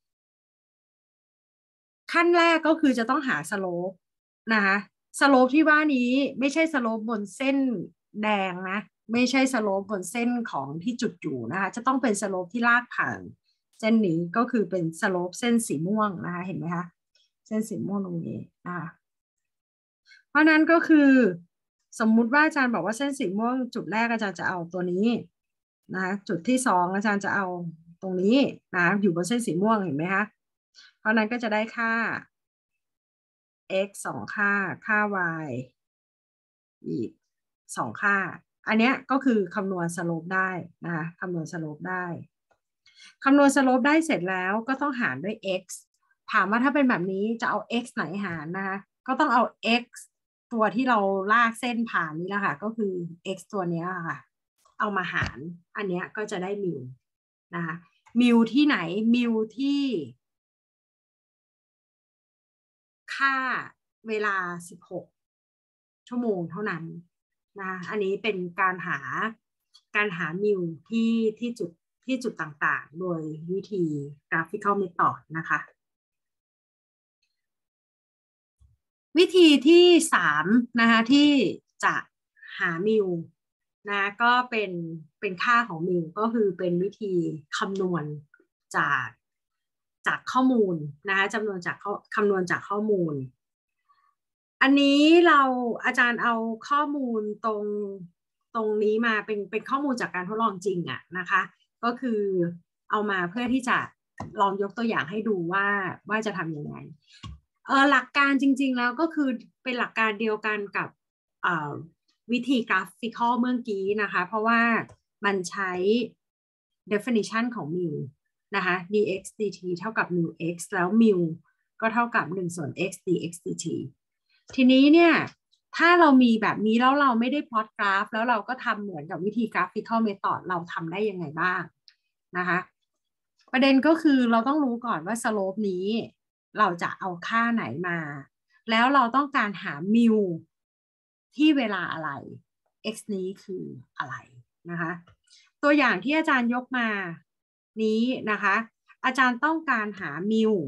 ขั้นแรกก็คือจะต้องหาสโลปนะคะสโลปที่ว่านี้ไม่ใช่สโลปบนเส้นแดงนะไม่ใช่สโลปบนเส้นของที่จุดอยู่นะคะจะต้องเป็นสโลปที่ลากผ่านเส้นนี้ก็คือเป็นสโลปเส้นสีม่วงนะคะเห็นไหมคะเส้นสีม่วงตรงนี้นะคะเพราะนั้นก็คือสมมุติว่าอาจารย์บอกว่าเส้นสีม่วงจุดแรกอาจารย์จะเอาตัวนี้นะจุดที่สองอาจารย์จะเอาตรงนี้นะอยู่บนเส้นสีม่วงเห็นไหมคะเพราะนั้นก็จะได้ค่า x สองค่าค่า y อีกสองค่าอันเนี้ยก็คือคำนวณสโลปได้นะคะคำนวณสโลปได้คำนวณสโลปได้เสร็จแล้วก็ต้องหารด้วย x ถามว่าถ้าเป็นแบบนี้จะเอา x ไหนหารนะคะก็ต้องเอา x ตัวที่เราลากเส้นผ่านนี้แหละค่ะก็คือ x ตัวนี้ค่ะเอามาหารอันเนี้ยก็จะได้มิวนะคะมิวที่ไหนมิวที่ค่าเวลาสิบหกชั่วโมงเท่านั้นนะอันนี้เป็นการหาการหามิวที่ที่จุดที่จุดต่างๆโดยวิธี graphical method นะคะวิธีที่สามนะคะที่จะหามิวนะก็เป็นเป็นค่าของมิวก็คือเป็นวิธีคำนวณจากจากข้อมูลนะคะจำนวนจากคำนวณจากข้อมูลอันนี้เราอาจารย์เอาข้อมูลตรงตรงนี้มาเป็นเป็นข้อมูลจากการทดลองจริงอะนะคะก็คือเอามาเพื่อที่จะลองยกตัวอย่างให้ดูว่าว่าจะทำยังไงเออหลักการจริงๆแล้วก็คือเป็นหลักการเดียวกันกับวิธีกราฟิคอลเมื่อกี้นะคะเพราะว่ามันใช้ definition ของ mu นะคะ dx dt เท่ากับ mu x แล้ว mu ก็เท่ากับหนึ่งส่วน x dx dt ทีนี้เนี่ยถ้าเรามีแบบนี้แล้วเราไม่ได้พลอตกราฟแล้วเราก็ทำเหมือนกับวิธีกราฟิคอลเมธอดเราทำได้ยังไงบ้างนะคะประเด็นก็คือเราต้องรู้ก่อนว่าสโลปนี้เราจะเอาค่าไหนมาแล้วเราต้องการหามิวที่เวลาอะไร x นี้คืออะไรนะคะตัวอย่างที่อาจารย์ยกมานี้นะคะอาจารย์ต้องการหามิว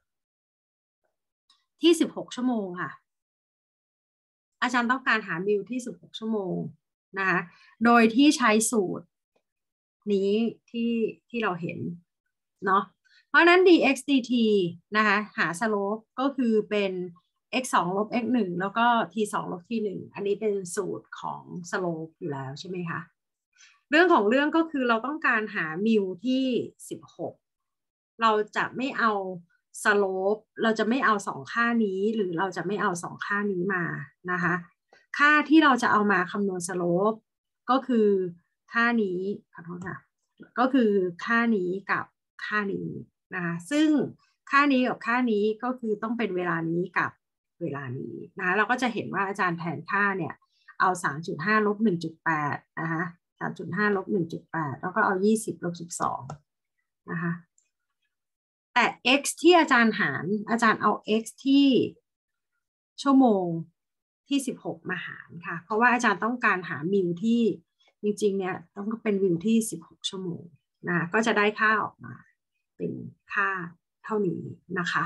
ที่สิบหกชั่วโมงค่ะอาจารย์ต้องการหามิวที่สิบหกชั่วโมงนะคะโดยที่ใช้สูตรนี้ที่ที่เราเห็นเนาะเพราะนั้น dx dt นะคะหาสโลปก็คือเป็น x สองลบ x หนึ่งแล้วก็ t สองลบ t หนึ่งอันนี้เป็นสูตรของสโลปอยู่แล้วใช่ไหมคะเรื่องของเรื่องก็คือเราต้องการหามิวที่สิบหกเราจะไม่เอาสโลปเราจะไม่เอาสองค่านี้หรือเราจะไม่เอาสองค่านี้มานะคะค่าที่เราจะเอามาคำนวณสโลปก็คือค่านี้ขอโทษค่ะก็คือค่านี้กับค่านี้นะคะซึ่งค่านี้กับค่านี้ก็คือต้องเป็นเวลานี้กับเวลานี้นะเราก็จะเห็นว่าอาจารย์แทนค่าเนี่ยเอา สามจุดห้า ลบ หนึ่งจุดแปด นะคะ สามจุดห้า ลบ หนึ่งจุดแปด แล้วก็เอายี่สิบลบสิบสองนะคะแต่ x ที่อาจารย์หารอาจารย์เอา x ที่ชั่วโมงที่สิบหกมาหารค่ะเพราะว่าอาจารย์ต้องการหามิวที่จริงๆเนี่ยต้องเป็นมิวที่สิบหกชั่วโมงนะก็จะได้ค่าออกมาเป็นค่าเท่านี้นะคะ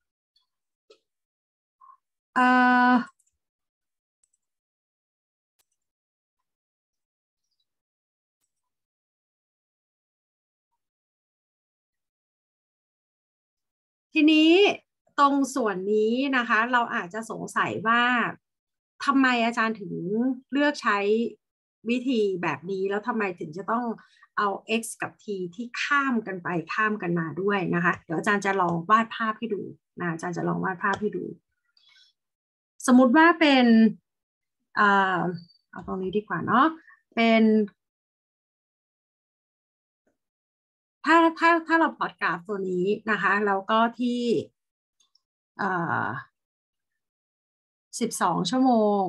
เอ่อทีนี้ตรงส่วนนี้นะคะเราอาจจะสงสัยว่าทำไมอาจารย์ถึงเลือกใช้วิธีแบบนี้แล้วทำไมถึงจะต้องเอา x กับ t ที่ข้ามกันไปข้ามกันมาด้วยนะคะเดี๋ยวอาจารย์จะลองวาดภาพให้ดูนะอาจารย์จะลองวาดภาพให้ดูสมมุติว่าเป็นเอ่อเอาตรงนี้ดีกว่าเนาะเป็นถ้าถ้าถ้าเราพลอตกราฟตัวนี้นะคะแล้วก็ที่เอ่อสิบสองชั่วโมง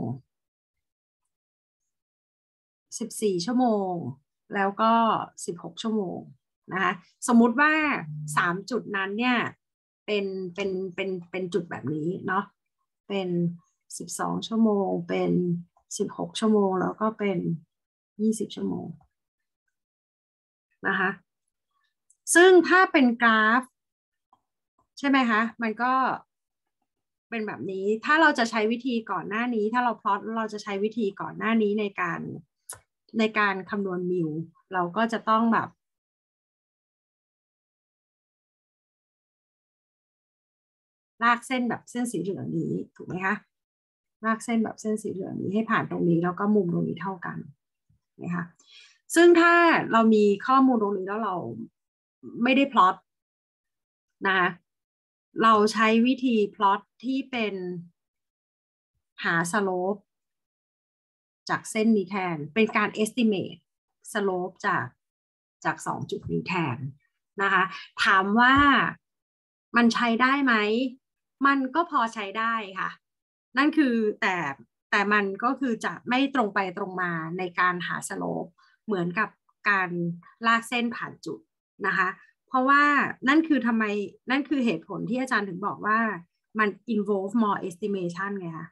สิบสี่ชั่วโมงแล้วก็สิบหกชั่วโมงนะคะสมมุติว่าสามจุดนั้นเนี่ยเป็นเป็นเป็นเป็นจุดแบบนี้เนาะเป็นสิบสองชั่วโมงเป็นสิบหกชั่วโมงแล้วก็เป็นยี่สิบชั่วโมงนะคะซึ่งถ้าเป็นกราฟใช่ไหมคะมันก็เป็นแบบนี้ถ้าเราจะใช้วิธีก่อนหน้านี้ถ้าเราพลอตเราจะใช้วิธีก่อนหน้านี้ในการในการคำนวณมิวเราก็จะต้องแบบลากเส้นแบบเส้นสีเหลืองนี้ถูกไหมคะลากเส้นแบบเส้นสีเหลืองนี้ให้ผ่านตรงนี้แล้วก็มุมตรงนี้เท่ากันนะคะซึ่งถ้าเรามีข้อมูลตรงนี้แล้วเราไม่ได้พลอตนะคะเราใช้วิธีพลอตที่เป็นหาสโลปจากเส้นนี้แทนเป็นการ estimate slope จากจากสองจุดนี้แทนนะคะถามว่ามันใช้ได้ไหมมันก็พอใช้ได้ค่ะนั่นคือแต่แต่มันก็คือจะไม่ตรงไปตรงมาในการหาสโลปเหมือนกับการลากเส้นผ่านจุดนะคะเพราะว่านั่นคือทำไมนั่นคือเหตุผลที่อาจารย์ถึงบอกว่ามัน involve more estimation ไงคะ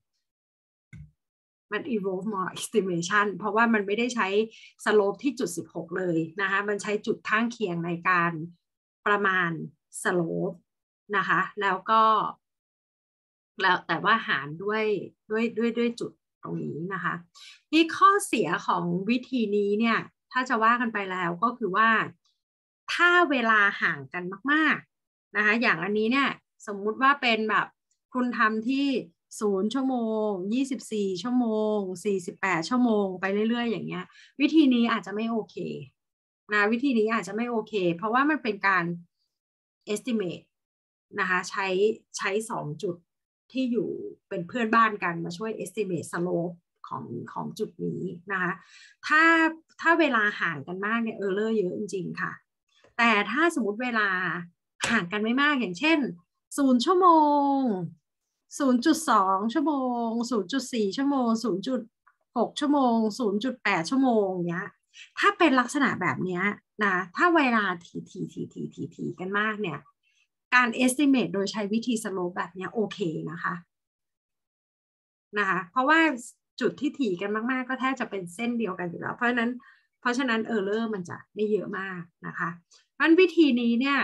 มัน evolve more estimation เพราะว่ามันไม่ได้ใช้ slope ที่จุดสิบหกเลยนะคะมันใช้จุดข้างเคียงในการประมาณ slope นะคะแล้วก็แล้วแต่ว่าหารด้วยด้วยด้วยด้วยจุดตรงนี้นะคะนี่ข้อเสียของวิธีนี้เนี่ยถ้าจะว่ากันไปแล้วก็คือว่าถ้าเวลาห่างกันมากๆนะคะอย่างอันนี้เนี่ยสมมุติว่าเป็นแบบคุณทำที่ศูนย์ชั่วโมงยี่สิบสี่ชั่วโมงสี่สิบแปดชั่วโมงไปเรื่อยๆอย่างเงี้ยวิธีนี้อาจจะไม่โอเคนะวิธีนี้อาจจะไม่โอเคเพราะว่ามันเป็นการ estimate นะคะใช้ใช้สองจุดที่อยู่เป็นเพื่อนบ้านกันมาช่วย estimate slope ของของจุดนี้นะคะถ้าถ้าเวลาห่างกันมากเนี่ยเออร์เลอร์เยอะจริงๆค่ะแต่ถ้าสมมติเวลาห่างกันไม่มากอย่างเช่นศูนย์ชั่วโมงศูนย์จุดสองชั่วโมงศูนย์จุดสี่ชั่วโมงศูนย์จุดหกชั่วโมงศูนย์จุดแปดชั่วโมงเนี้ยถ้าเป็นลักษณะแบบเนี้ยนะถ้าเวลาทีทีทีทีทีทีกันมากเนี่ยการ estimate โดยใช้วิธี slope แบบนี้โอเคนะคะนะคะเพราะว่าจุดที่ถี่กันมากๆก็แทบจะเป็นเส้นเดียวกันอยู่แล้วเพราะฉะนั้นเพราะฉะนั้นเออร์เลอร์มันจะไม่เยอะมากนะคะเพราะวิธีนี้เนี่ย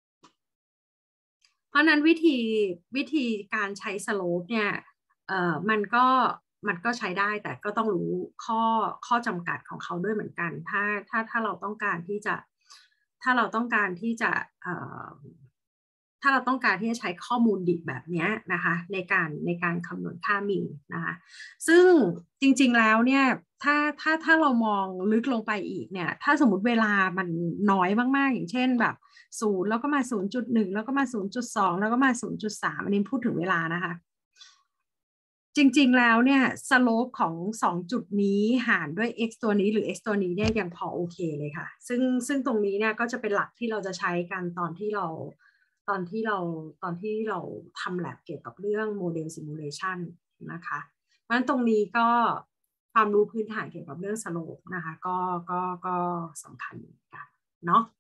เพราะนั้นวิธีวิธีการใช้ slope เนี่ยเอ่อมันก็มันก็ใช้ได้แต่ก็ต้องรู้ข้อข้อจำกัดของเขาด้วยเหมือนกันถ้าถ้าถ้าเราต้องการที่จะถ้าเราต้องการที่จะเอ่อถ้าเราต้องการที่จะใช้ข้อมูลดิบแบบนี้นะคะในการในการคำนวณค่ามิวนะคะซึ่งจริงๆแล้วเนี่ยถ้าถ้าถ้าเรามองลึกลงไปอีกเนี่ยถ้าสมมติเวลามันน้อยมากๆอย่างเช่นแบบศูนย์แล้วก็มาศูนย์จุดหนึ่งแล้วก็มาศูนย์จุดสองแล้วก็มาศูนย์จุดสามอันนี้พูดถึงเวลานะคะจริงๆแล้วเนี่ยสโลปของสองจุดนี้หารด้วย x ตัวนี้หรือ x ตัวนี้เนี่ยยังพอโอเคเลยค่ะซึ่งซึ่งตรงนี้เนี่ยก็จะเป็นหลักที่เราจะใช้กันตอนที่เราตอนที่เราตอนที่เราทำแลบเกี่ยวกับเรื่องโมเดลซิมูเลชันนะคะเพราะฉะนั้นตรงนี้ก็ความรู้พื้นฐานเกี่ยวกับเรื่องสโลปนะคะก็ก็ก็สำคัญเหมือนกันเนาะ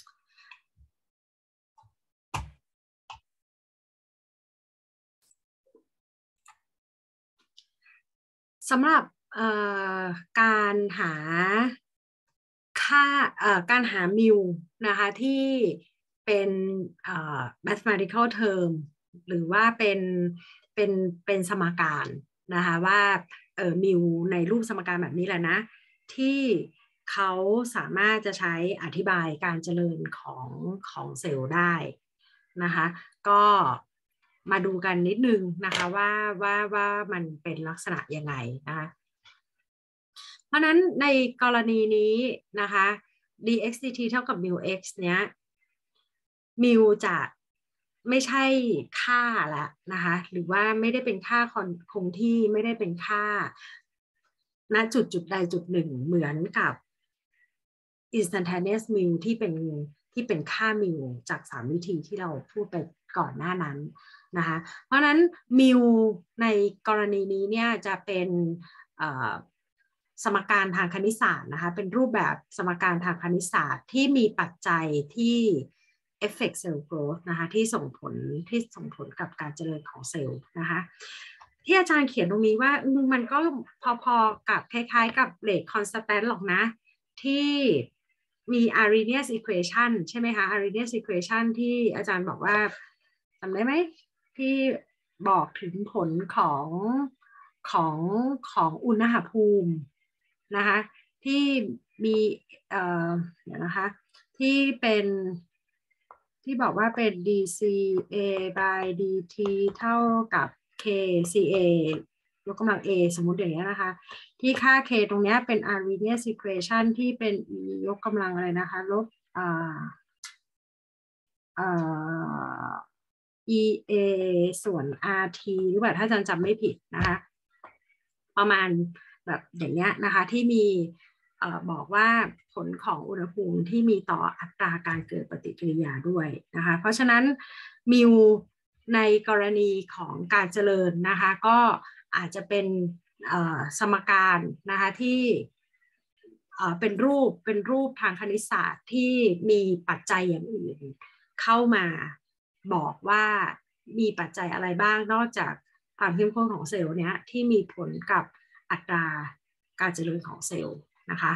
สำหรับการหาค่าการหามิวนะคะที่เป็น mathematical term หรือว่าเป็นเป็นเป็นสมการนะคะว่าเออมิวในรูปสมการแบบนี้แหละนะที่เขาสามารถจะใช้อธิบายการเจริญของของเซลล์ได้นะคะก็มาดูกันนิดนึงนะคะว่าว่าว่ามันเป็นลักษณะยังไงนะคะเพราะนั้นในกรณีนี้นะคะ dx/dt เท่ากับ μx เนี้ยมิวจะไม่ใช่ค่าละนะคะหรือว่าไม่ได้เป็นค่าคงที่ไม่ได้เป็นค่าณจุดจุดใดจุดหนึ่งเหมือนกับ instantaneous meal ที่เป็นที่เป็นค่า meal จากสามวิธีที่เราพูดไปก่อนหน้านั้นนะคะเพราะนั้น meal ในกรณีนี้เนี่ยจะเป็นสมการทางคณิตศาสตร์นะคะเป็นรูปแบบสมการทางคณิตศาสตร์ที่มีปัจจัยที่ effect cell growth นะคะที่ส่งผลที่ส่งผลกับการเจริญของเซลล์นะคะที่อาจารย์เขียนตรงนี้ว่ามันก็พอๆกับคล้ายๆกับ rate constant หรอกนะที่มี Arrhenius equation ใช่ไหมคะ Arrhenius equation ที่อาจารย์บอกว่าจำได้ไหมที่บอกถึงผลของของของอุณหภูมินะคะที่มีเอ่อเดี๋ยวนะคะที่เป็นที่บอกว่าเป็น dCA by dt เท่ากับ kCA ยกกำลัง a สมมุติอย่างนี้นะคะที่ค่า k ตรงนี้เป็น Arrhenius equation ที่เป็น e ยกกำลังอะไรนะคะลบอ่าอ่า ea ส่วน rt หรือเปล่าถ้าอาจารย์จำไม่ผิดนะคะประมาณแบบอย่างเงี้ยนะคะที่มีเอ่อบอกว่าผลของอุณหภูมิที่มีต่ออัตราการเกิดปฏิกิริยาด้วยนะคะเพราะฉะนั้นมิวในกรณีของการเจริญนะคะก็อาจจะเป็นสมการนะคะที่เป็นรูปเป็นรูปทางคณิตศาสตร์ที่มีปัจจัยอย่างอื่นเข้ามาบอกว่ามีปัจจัยอะไรบ้างนอกจากความเข้มข้นของเซลล์เนี้ยที่มีผลกับอัตราการเจริญของเซลล์นะคะ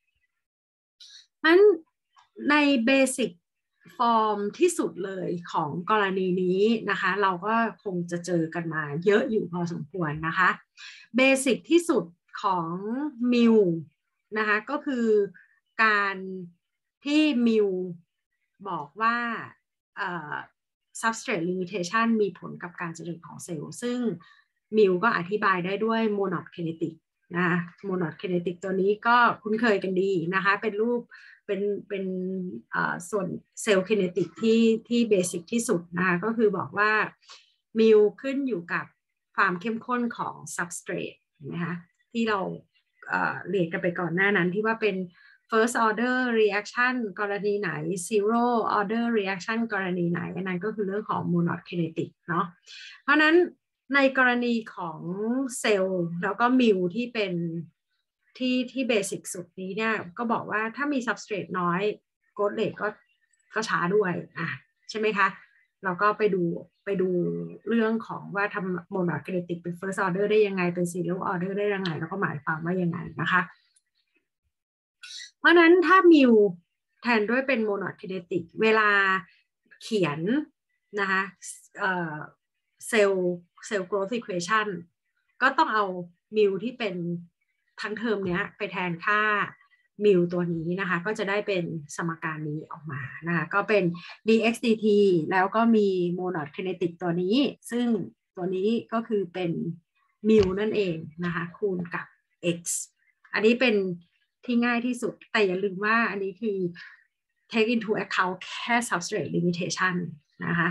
นั้นในเบสิกฟอร์มที่สุดเลยของกรณีนี้นะคะเราก็คงจะเจอกันมาเยอะอยู่พอสมควรนะคะเบสิกที่สุดของมิวนะคะก็คือการที่มิวบอกว่าsubstrate limitation มีผลกับการเจริญของเซลล์ซึ่งมิวก็อธิบายได้ด้วย monod kinetic นะ monod kinetic ตัวนี้ก็คุ้นเคยกันดีนะคะเป็นรูปเป็นเป็นส่วนเซลล์ kinetic ที่ที่เบสิกที่สุดนะคะก็คือบอกว่ามิวขึ้นอยู่กับความเข้มข้นของ substrate นะคะที่เราเรียนกันไปก่อนหน้านั้นที่ว่าเป็นfirst order reaction กรณีไหน zero order reaction กรณีไหนอันนั้นก็คือเรื่องของ monod kinetic เนาะเพราะนั้นในกรณีของเซลล์แล้วก็มิวที่เป็นที่ที่เบสิกสุดนี้เนี่ยก็บอกว่าถ้ามี substrate น้อย growth rate ก็ก็ช้าด้วยอ่ะใช่ไหมคะเราก็ไปดูไปดูเรื่องของว่าทำ monod kinetic เป็น first order ได้ยังไงเป็น zero order ได้ยังไงแล้วก็หมายความว่ายังไงนะคะเพราะนั้นถ้ามิวแทนด้วยเป็น monod kinetic เวลาเขียนนะคะเอ่อเซลล์เซลล์ growth equation ก็ต้องเอามิวที่เป็นทั้งเทอมเนี้ยไปแทนค่ามิวตัวนี้นะคะก็จะได้เป็นสมการนี้ออกมานะคะก็เป็น dx dt แล้วก็มี monod kinetic ตัวนี้ซึ่งตัวนี้ก็คือเป็นมิวนั่นเองนะคะคูณกับ x อันนี้เป็นที่ง่ายที่สุดแต่อย่าลืมว่าอันนี้คือ take into account แค่ substrate limitation นะคะ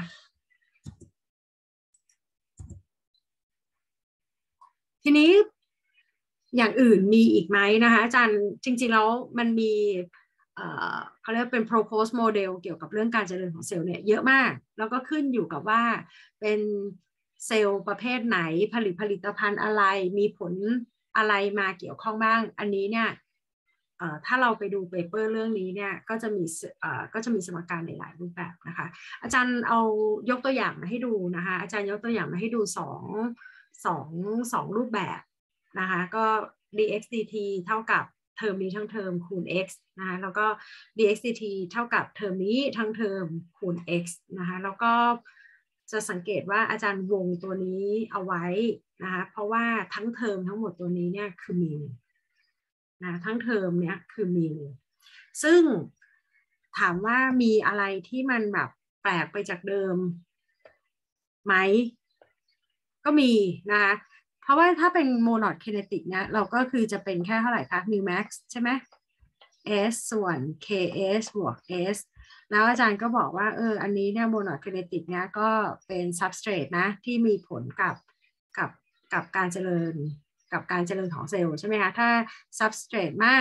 ทีนี้อย่างอื่นมีอีกไหมนะคะอาจารย์จริงๆแล้วมันมีเขาเรียกเป็น proposed model เกี่ยวกับเรื่องการเจริญของเซลล์เนี่ยเยอะมากแล้วก็ขึ้นอยู่กับว่าเป็นเซลล์ประเภทไหนผลิตผลิตภัณฑ์อะไรมีผลอะไรมาเกี่ยวข้องบ้างอันนี้เนี่ยถ้าเราไปดูเปเปอร์เรื่องนี้เนี่ยก็จะมีก็จะมีสมการในหลายรูปแบบนะคะอาจารย์เอายกตัวอย่างมาให้ดูนะคะอาจารย์ยกตัวอย่างมาให้ดูสองสองสองรูปแบบนะคะก็ dx dt เท่ากับเทอมนี้ทั้งเทอมคูณ x นะคะแล้วก็ dx dt เท่ากับเทอมนี้ทั้งเทอมคูณ x นะคะแล้วก็จะสังเกตว่าอาจารย์วงตัวนี้เอาไว้นะคะเพราะว่าทั้งเทอมทั้งหมดตัวนี้เนี่ยคือมิวนะทั้งเทอมเนี้ยคือมิวซึ่งถามว่ามีอะไรที่มันแบบแปลกไปจากเดิมไหมก็มีนะคะเพราะว่าถ้าเป็น monod kinetic เนี่ยเราก็คือจะเป็นแค่เท่าไหร่คะ mu max ใช่ไหม s ส่วน ks บวก s แล้วอาจารย์ก็บอกว่าเอออันนี้เนี่ย monod kinetic เนี่ยก็เป็น substrate นะที่มีผลกับกับ กับการเจริญกับการเจริญของเซลล์ใช่ไหมคะถ้า substrate มาก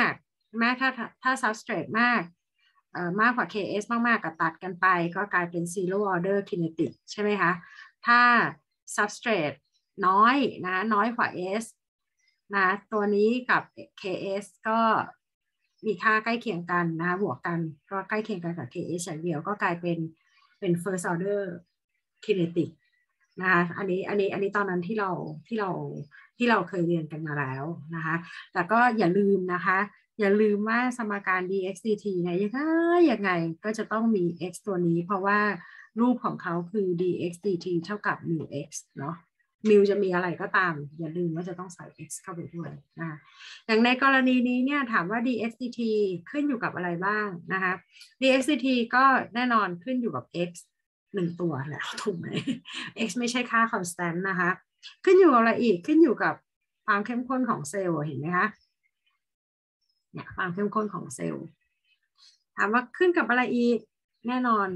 แม้ถ้าถ้า substrate มากเอ่อมากกว่า เค เอส มากๆก็ตัดกันไปก็กลายเป็น zero order kinetic ใช่ไหมคะถ้า substrate น้อยนะน้อยกว่า S นะตัวนี้กับ เค เอส ก็มีค่าใกล้เคียงกันนะบวกกันก็ใกล้เคียงกันกับ เค เอส อย่างเดียวก็กลายเป็นเป็น first order kinetic นะคะอันนี้อันนี้อันนี้ตอนนั้นที่เราที่เราที่เราเคยเรียนกันมาแล้วนะคะแต่ก็อย่าลืมนะคะอย่าลืมว่าสมการ ดี เอ็กซ์ ดี ที เนี่ยยังไงยังไงก็จะต้องมี x ตัวนี้เพราะว่ารูปของเขาคือ ดี เอ็กซ์ ดี ที เท่ากับ mu x เนาะ mu จะมีอะไรก็ตามอย่าลืมว่าจะต้องใส่ x เข้าไปด้วยนะอย่างในกรณีนี้เนี่ยถามว่า ดี เอ็กซ์ ดี ที ขึ้นอยู่กับอะไรบ้างนะคะ ดี เอ็กซ์ ดี ที ก็แน่นอนขึ้นอยู่กับ x หนึ่งตัวแล้วถูกไหม x ไม่ใช่ค่า constant นะคะขึ้นอยู่กับอะไรอีกขึ้นอยู่กับความเข้มข้นของเซลล์เห็นไหมคะเนี่ยความเข้มข้นของเซลล์ถามว่าขึ้นกับอะไรอีกแน่นอน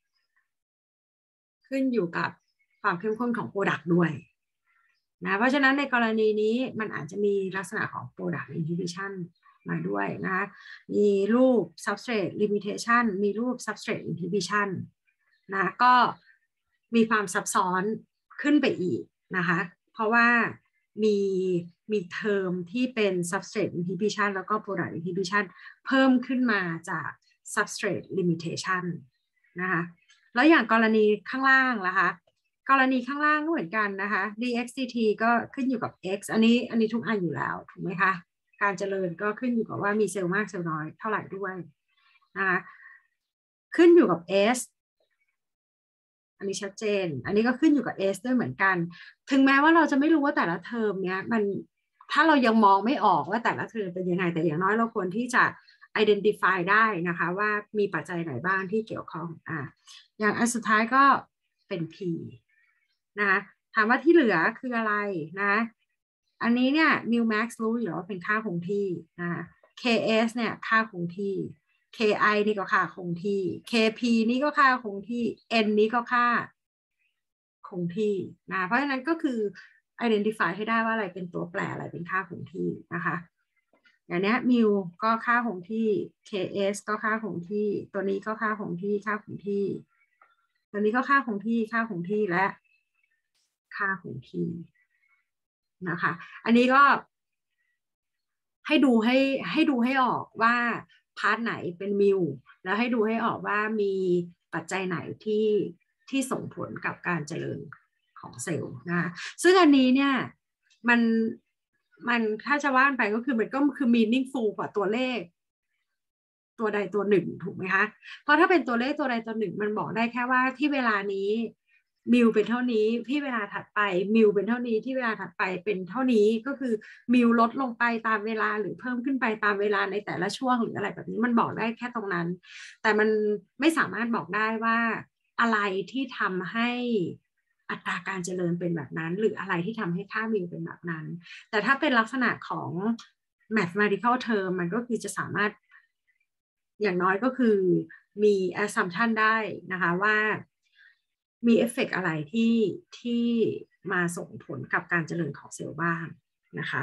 ขึ้นอยู่กับความเข้มข้นของโปรดักต์ด้วยนะเพราะฉะนั้นในกรณีนี้มันอาจจะมีลักษณะของ product inhibition มาด้วยนะมีรูป substrate limitation มีรูป substrate inhibition นะก็มีความซับซ้อนขึ้นไปอีกนะคะเพราะว่ามีมีเทอมที่เป็น substrate inhibition แล้วก็ product inhibition เพิ่มขึ้นมาจาก substrate limitation นะคะแล้วอย่างกรณีข้างล่างล่ะคะกรณีข้างล่างก็เหมือนกันนะคะ ดี เอ็กซ์ ดี ที ก็ขึ้นอยู่กับ x อันนี้อันนี้ทุกอันอยู่แล้วถูกไหมคะการเจริญก็ขึ้นอยู่กับว่ามีเซลล์มากเซลล์น้อยเท่าไหร่ด้วยนะคะขึ้นอยู่กับ s อันนี้ชัดเจนอันนี้ก็ขึ้นอยู่กับ s ด้วยเหมือนกันถึงแม้ว่าเราจะไม่รู้ว่าแต่ละเทอมเนี้ยมันถ้าเรายังมองไม่ออกว่าแต่ละเทอมเป็นยังไงแต่อย่างน้อยเราควรที่จะ identify ได้นะคะว่ามีปัจจัยไหนบ้างที่เกี่ยวข้องอ่ะอย่างอันสุดท้ายก็เป็น p นะคะถามว่าที่เหลือคืออะไรนะอันนี้เนี่ย mu max รู้อยู่แล้วว่าเป็นค่าคงที่นะ เค เอส เนี่ยค่าคงที่ เค ไอ นี่ก็ค่าคงที่ เค พี นี่ก็ค่าคงที่ N นี่ก็ค่าคงที่นะเพราะฉะนั้นก็คือ identify ให้ได้ว่าอะไรเป็นตัวแปรอะไรเป็นค่าคงที่นะคะอย่างนี้ mu ก็ค่าคงที่ เค เอส ก็ค่าคงที่ตัวนี้ก็ค่าคงที่ค่าคงที่ตัวนี้ก็ค่าคงที่ค่าคงที่และค่าคงที่นะคะอันนี้ก็ให้ดูให้ให้ดูให้ออกว่าพาร์ทไหนเป็นมิวแล้วให้ดูให้ออกว่ามีปัจจัยไหนที่ที่ส่งผลกับการเจริญของเซลล์นะซึ่งอันนี้เนี่ยมันมันถ้าจะว่านไปก็คือมันก็คือ meaningful กว่าตัวเลขตัวใดตัวหนึ่งถูกไหมคะเพราะถ้าเป็นตัวเลขตัวใดตัวหนึ่งมันบอกได้แค่ว่าที่เวลานี้มิวเป็นเท่านี้ที่เวลาถัดไปมิวเป็นเท่านี้ที่เวลาถัดไปเป็นเท่านี้ก็คือมิวลดลงไปตามเวลาหรือเพิ่มขึ้นไปตามเวลาในแต่ละช่วงหรืออะไรแบบนี้มันบอกได้แค่ตรงนั้นแต่มันไม่สามารถบอกได้ว่าอะไรที่ทำให้อัตราการเจริญเป็นแบบนั้นหรืออะไรที่ทำให้ค่ามิวเป็นแบบนั้นแต่ถ้าเป็นลักษณะของ mathematical term มันก็คือจะสามารถอย่างน้อยก็คือมี assumption ได้นะคะว่ามีเอฟเฟกต์อะไรที่ที่มาส่งผลกับการเจริญของเซลล์บ้างนะคะ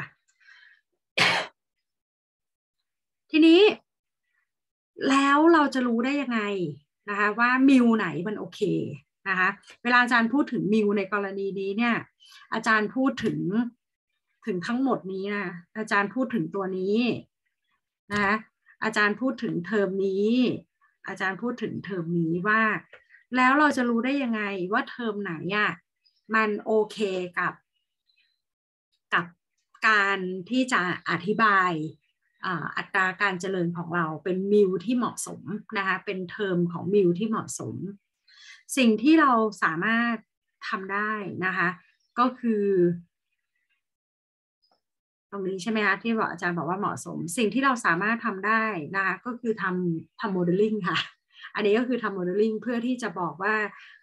ทีนี้แล้วเราจะรู้ได้ยังไงนะคะว่ามิวไหนมันโอเคนะคะเวลาอาจารย์พูดถึงมิวในกรณีนี้เนี่ยอาจารย์พูดถึงถึงทั้งหมดนี้นะอาจารย์พูดถึงตัวนี้นะคะอาจารย์พูดถึงเทอมนี้อาจารย์พูดถึงเทอมนี้ว่าแล้วเราจะรู้ได้ยังไงว่าเทอมไหนอ่ะมันโอเคกับกับการที่จะอธิบายอัตราการเจริญของเราเป็นมิวที่เหมาะสมนะคะเป็นเทอมของมิวที่เหมาะสมสิ่งที่เราสามารถทำได้นะคะก็คือตรงนี้ใช่ไหมคะที่บอกอาจารย์บอกว่าเหมาะสมสิ่งที่เราสามารถทำได้นะคะก็คือทำทำโมเดลลิ่งค่ะอันนี้ก็คือทำโมเดลลิ่งเพื่อที่จะบอกว่า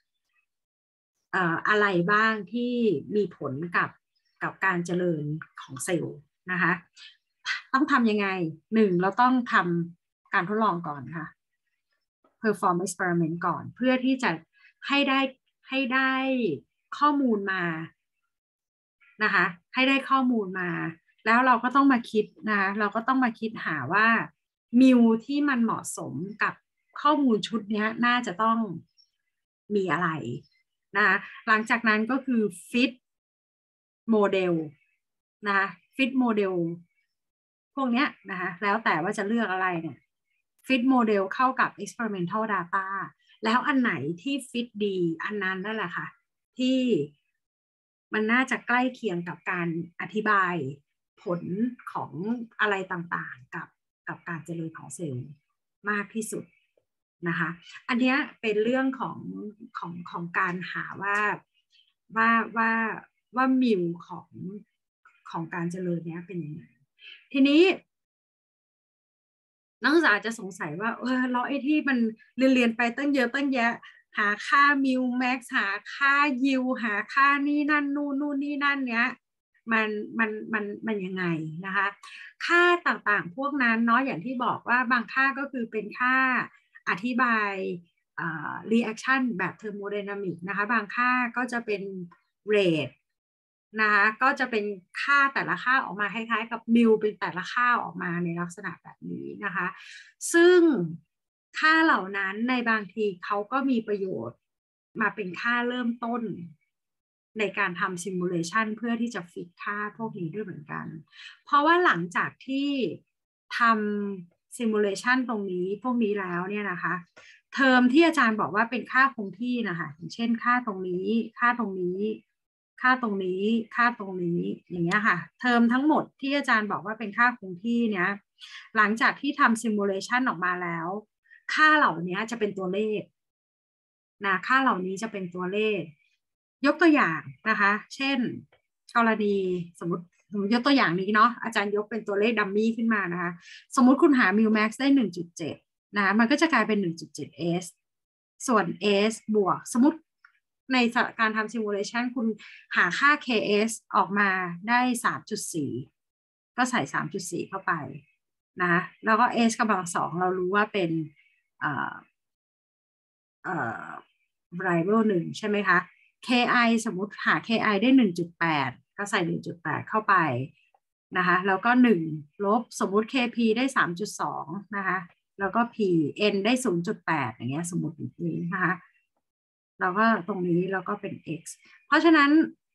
อะไรบ้างที่มีผลกับกับการเจริญของเซลล์นะคะต้องทำยังไงหนึ่งเราต้องทำการทดลองก่อนค่ะ perform experiment ก่อนเพื่อที่จะให้ได้ให้ได้ข้อมูลมานะคะให้ได้ข้อมูลมาแล้วเราก็ต้องมาคิดนะเราก็ต้องมาคิดหาว่ามิวที่มันเหมาะสมกับข้อมูลชุดนี้น่าจะต้องมีอะไรนะหลังจากนั้นก็คือฟิตโมเดลนะฟิตโมเดลพวกเนี้ยนะคะแล้วแต่ว่าจะเลือกอะไรเนี่ยฟิตโมเดลเข้ากับ experimental data แล้วอันไหนที่ฟิตดีอันนั้นนั่นแหละค่ะที่มันน่าจะใกล้เคียงกับการอธิบายผลของอะไรต่างๆกับกับการเจริญของเซลล์มากที่สุดนะคะอันนี้เป็นเรื่องของของของการหาว่าว่าว่าว่ามิวของของการเจริญเนี้ยเป็นยังไงทีนี้นักศึกษาจะสงสัยว่าเออเราไอ้ที่มันเรียนเรียนไปตั้งเยอะตั้งแยะหาค่ามิวแม็กซ์หาค่ายิวหาค่านี่นั่นนู่นนู่นนี่นั่นเนี้ยมันมันมันมันยังไงนะคะค่าต่างๆพวกนั้นเนาะอย่างที่บอกว่าบางค่าก็คือเป็นค่าอธิบายอ่า reaction แบบเทอร์โมไดนามิกนะคะบางค่าก็จะเป็น rate นะคะก็จะเป็นค่าแต่ละค่าออกมาคล้ายๆกับมิวเป็นแต่ละค่าออกมาในลักษณะแบบนี้นะคะซึ่งค่าเหล่านั้นในบางทีเขาก็มีประโยชน์มาเป็นค่าเริ่มต้นในการทำซิมูเลชันเพื่อที่จะฟิกค่าพวกนี้ด้วยเหมือนกันเพราะว่าหลังจากที่ทำซิมูเลชันตรงนี้พวกนี้แล้วเนี่ยนะคะเทอมที่อาจารย์บอกว่าเป็นค่าคงที่นะคะอย่างเช่นค่าตรงนี้ค่าตรงนี้ค่าตรงนี้ค่าตรงนี้อย่างเงี้ยค่ะเทอมทั้งหมดที่อาจารย์บอกว่าเป็นค่าคงที่เนี้ยหลังจากที่ทำซิมูเลชันออกมาแล้วค่าเหล่านี้จะเป็นตัวเลขนะค่าเหล่านี้จะเป็นตัวเลขยกตัวอย่างนะคะเช่นกรณีสมมติสมมติยกตัวอย่างนี้เนาะอาจารย์ยกเป็นตัวเลขดัมมี่ขึ้นมานะคะสมมติคุณหา มิว แม็กซ์ ได้ หนึ่งจุดเจ็ด นะมันก็จะกลายเป็น หนึ่งจุดเจ็ด เอส ส่วน S บวกสมมติในการทำ simulation คุณหาค่า เค เอส ออกมาได้ สามจุดสี่ ก็ใส่ สามจุดสี่ เข้าไปนะแล้วก็ S กำลังสองเรารู้ว่าเป็นเอ่อเอ่อ variable หนึ่งใช่ไหมคะ เค ไอ สมมติหา เค ไอ ได้ หนึ่งจุดแปด ก็ใส่ หนึ่งจุดแปด เข้าไปนะคะแล้วก็หนึ่งลบสมมุติ เค พี ได้ สามจุดสอง นะคะแล้วก็ p n ได้ ศูนย์จุดแปด อย่างเงี้ยสมมติอย่างนี้นะคะเราก็ตรงนี้เราก็เป็น x เพราะฉะนั้น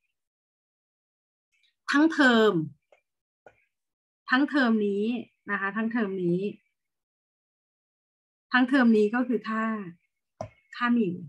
ทั้งเทอมทั้งเทอมนี้นะคะทั้งเทอมนี้ทั้งเทอมนี้ก็คือค่าค่ามิว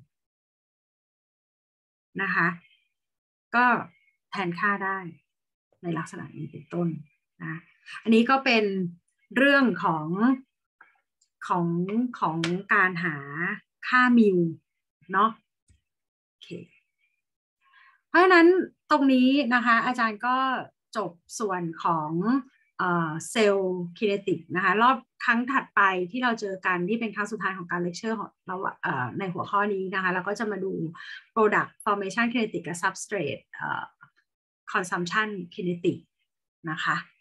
นะคะก็แทนค่าได้ในลักษณะนี้เป็นต้นนะอันนี้ก็เป็นเรื่องของของของการหาค่ามิวเนาะโอเคเพราะฉะนั้นตรงนี้นะคะอาจารย์ก็จบส่วนของเซลล์คิเนติกนะคะรอบครั้งถัดไปที่เราเจอกันที่เป็นครั้งสุดท้ายของการเลคเชอร์ของเราในหัวข้อนี้นะคะแล้วก็จะมาดู product formation kinetic กับ substrate consumption kinetic นะคะ